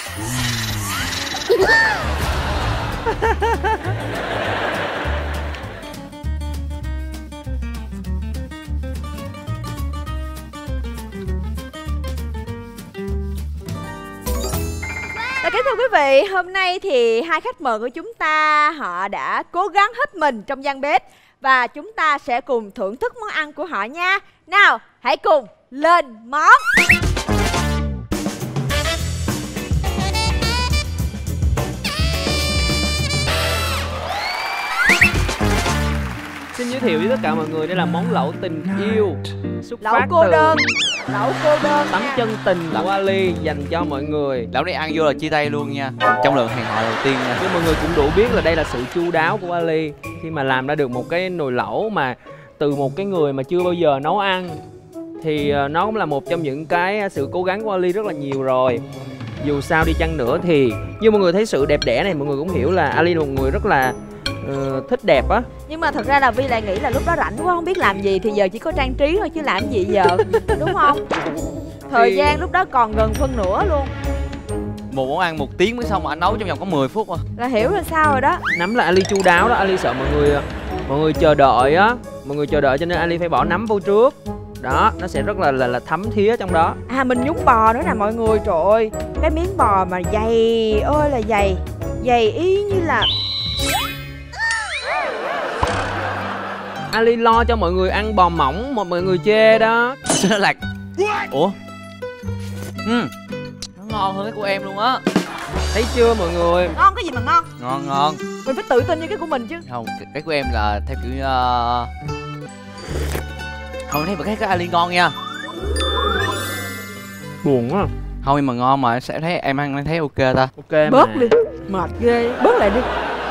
Và kính thưa quý vị, hôm nay thì hai khách mời của chúng ta họ đã cố gắng hết mình trong gian bếp và chúng ta sẽ cùng thưởng thức món ăn của họ nha. Nào, hãy cùng lên món. Xin giới thiệu với tất cả mọi người, đây là món lẩu tình yêu xuất Lẩu phát cô từ đơn. Lẩu cô đơn tấm nha. chân tình của Ali dành cho mọi người. Lẩu này ăn vô là chia tay luôn nha. Trong lần hẹn hò đầu tiên nha. Chứ mọi người cũng đủ biết là đây là sự chu đáo của Ali khi mà làm ra được một cái nồi lẩu mà từ một cái người mà chưa bao giờ nấu ăn, thì nó cũng là một trong những cái sự cố gắng của Ali rất là nhiều rồi. Dù sao đi chăng nữa thì như mọi người thấy sự đẹp đẽ này, mọi người cũng hiểu là Ali là một người rất là uh, thích đẹp á. Nhưng mà thật ra là Vi lại nghĩ là lúc đó rảnh quá không biết làm gì thì giờ chỉ có trang trí thôi chứ làm gì giờ. Đúng không? Thời Thì- gian lúc đó còn gần phân nửa luôn. một món ăn một tiếng mới xong mà anh nấu trong vòng có mười phút à. Là hiểu là sao rồi đó. Nấm là Ali chu đáo đó, Ali sợ mọi người mọi người chờ đợi á, mọi người chờ đợi cho nên Ali phải bỏ nấm vô trước. Đó, nó sẽ rất là là, là thấm thía trong đó. À mình nhúng bò nữa nè mọi người, trời ơi. Cái miếng bò mà dày ơi là dày. Dày y như là Ali lo cho mọi người ăn bò mỏng mà mọi người chê đó. Nó là ủa ừ. Nó ngon hơn cái của em luôn á. Thấy chưa mọi người? ngon cái gì mà ngon. Ngon ngon. Mình phải tự tin như cái của mình chứ. Không, cái, cái của em là theo kiểu uh... không thấy mà cái cái Ali ngon nha. Buồn quá. Không nhưng mà ngon mà sẽ thấy em ăn thấy ok ta. Ok mà. Bớt đi, mệt ghê, bớt lại đi.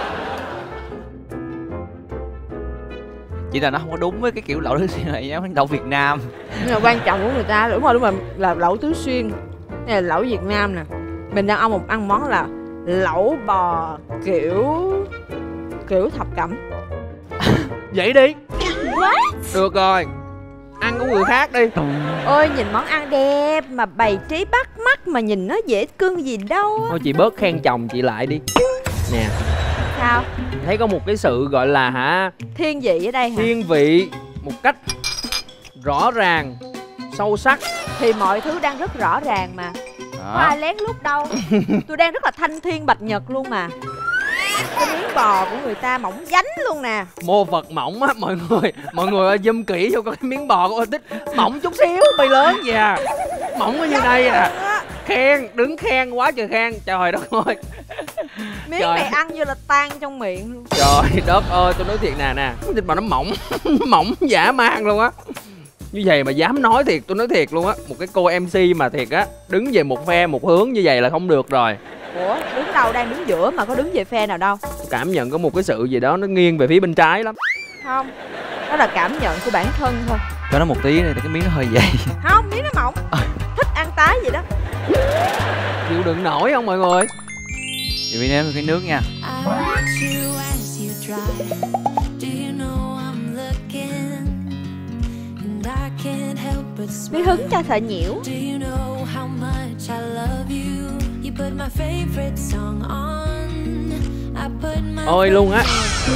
Chỉ là nó không có đúng với cái kiểu lẩu Tứ Xuyên này, giống lẩu Việt Nam. Nhưng mà quan trọng của người ta đúng rồi, đúng rồi, là lẩu Tứ Xuyên. Đây là lẩu Việt Nam nè. Mình đang ăn một ăn món là lẩu bò kiểu kiểu thập cẩm. Vậy đi. What? Được rồi. Ăn của người khác đi. Ôi nhìn món ăn đẹp mà bày trí bắt mắt mà nhìn nó dễ cưng gì đâu. Thôi chị bớt khen chồng chị lại đi. Nè. Sao? Thấy có một cái sự gọi là hả? Thiên vị ở đây hả? Thiên vị một cách rõ ràng, sâu sắc. Thì mọi thứ đang rất rõ ràng mà. Có ai lén lút đâu. Tôi đang rất là thanh thiên bạch nhật luôn mà. Cái miếng bò của người ta mỏng dánh luôn nè. Mô Phật mỏng á mọi người. Mọi người ơi zoom kỹ vô coi cái miếng bò của Tích. Mỏng chút xíu, bay lớn vậy à. Mỏng ở như đây à. Khen, đứng khen quá trời khen. Trời đất ơi. Miếng Trời. này ăn như là tan trong miệng luôn. Trời đất ơi, tôi nói thiệt nè nè. Cái thịt bò nó mỏng. Mỏng dã man luôn á. Như vậy mà dám nói thiệt, tôi nói thiệt luôn á. Một cái cô em xê mà thiệt á, đứng về một phe một hướng như vậy là không được rồi. Ủa, đứng đâu, đang đứng giữa mà có đứng về phe nào đâu. Cảm nhận có một cái sự gì đó nó nghiêng về phía bên trái lắm. Không, đó là cảm nhận của bản thân thôi. Cho nó một tí này, cái miếng nó hơi dày. Không, miếng nó mỏng. Thích ăn tái vậy đó. Chịu đựng nổi không mọi người? Thì vì nếm cái nước nha. Bí hứng cho sợ nhiễu. Ôi luôn á.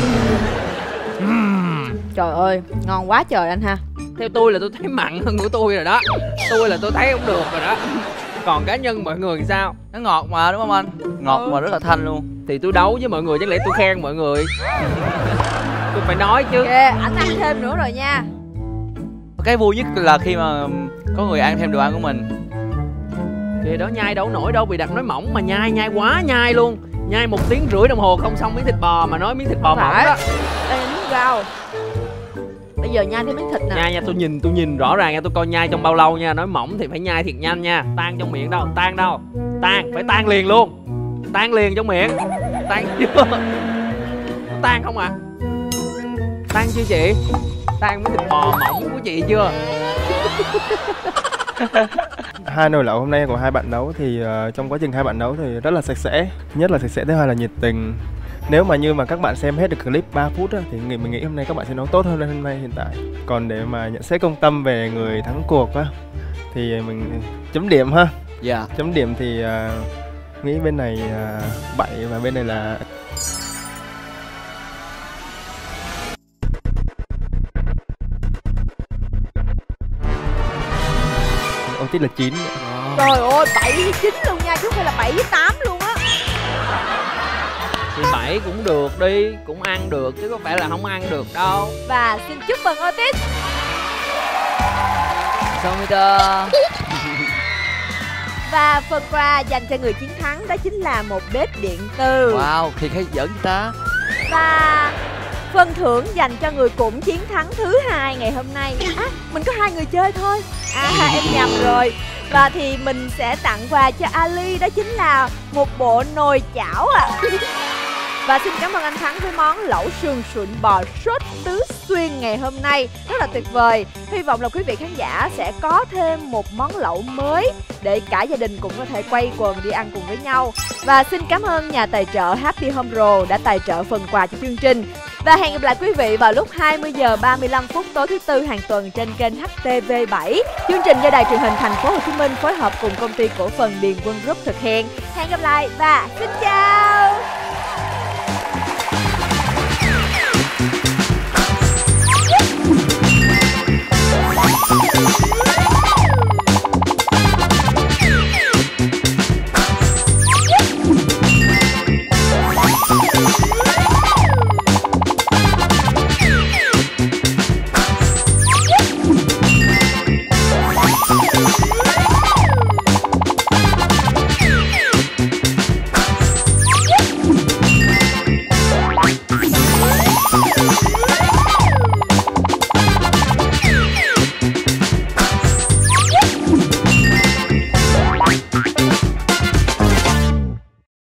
Trời ơi, ngon quá trời anh ha. Theo tôi là tôi thấy mặn hơn của tôi rồi đó. Tôi là tôi thấy không được rồi đó. Còn cá nhân mọi người thì sao? Nó ngọt mà đúng không anh? Ngọt ừ. mà rất là thanh luôn. Thì tôi đấu với mọi người, chắc lẽ tôi khen mọi người. Tôi phải nói chứ. Kìa, anh ăn thêm nữa rồi nha. Cái vui nhất là khi mà có người ăn thêm đồ ăn của mình. Kìa đó, nhai đâu nổi đâu, bị đặt nói mỏng mà nhai, nhai quá nhai luôn. Nhai một tiếng rưỡi đồng hồ không xong miếng thịt bò mà nói miếng thịt bò mỏng đó. Đây là miếng rau. Bây giờ nhai thêm miếng thịt nè. Nhai nha, tôi nhìn tôi nhìn rõ ràng nha, tôi coi nhai trong bao lâu nha. Nói mỏng thì phải nhai thiệt nhanh nha. Tan trong miệng đâu, tan đâu. Tan, phải tan liền luôn. Tan liền trong miệng. Tan chưa? Tan không à? Tan chưa chị? Tan miếng thịt bò mỏng của chị chưa? Hai nồi lẩu hôm nay của hai bạn nấu thì uh, trong quá trình hai bạn nấu thì rất là sạch sẽ. Nhất là sạch sẽ, thứ hai là nhiệt tình. Nếu mà như mà các bạn xem hết được clip ba phút á, thì mình nghĩ hôm nay các bạn sẽ nấu tốt hơn hôm nay hiện tại. Còn để mà nhận xét công tâm về người thắng cuộc á, thì mình chấm điểm ha. Dạ. Yeah. Chấm điểm thì uh, nghĩ bên này uh, bảy và bên này là Ô tí là chín. Oh. Trời ơi, bảy với chín luôn nha, chứ không phải là bảy với tám luôn á. Thì bảy cũng được đi, cũng ăn được chứ có phải là không ăn được đâu. Và xin chúc mừng Otis. Và phần quà dành cho người chiến thắng đó chính là một bếp điện từ. Wow, thì hay giỡn người ta. Và phần thưởng dành cho người cũng chiến thắng thứ hai ngày hôm nay. À, mình có hai người chơi thôi. À, em nhầm rồi. Và thì mình sẽ tặng quà cho Ali, đó chính là một bộ nồi chảo ạ. À. Và xin cảm ơn anh Thắng với món lẩu sườn sụn bò sốt Tứ Xuyên ngày hôm nay. Rất là tuyệt vời. Hy vọng là quý vị khán giả sẽ có thêm một món lẩu mới để cả gia đình cũng có thể quay quần đi ăn cùng với nhau. Và xin cảm ơn nhà tài trợ Happy Home Roll đã tài trợ phần quà cho chương trình. Và hẹn gặp lại quý vị vào lúc hai mươi giờ ba mươi lăm phút tối thứ tư hàng tuần trên kênh H T V bảy. Chương trình do Đài Truyền hình Thành phố Hồ Chí Minh phối hợp cùng công ty cổ phần Điền Quân Group thực hiện. Hẹn gặp lại và xin chào.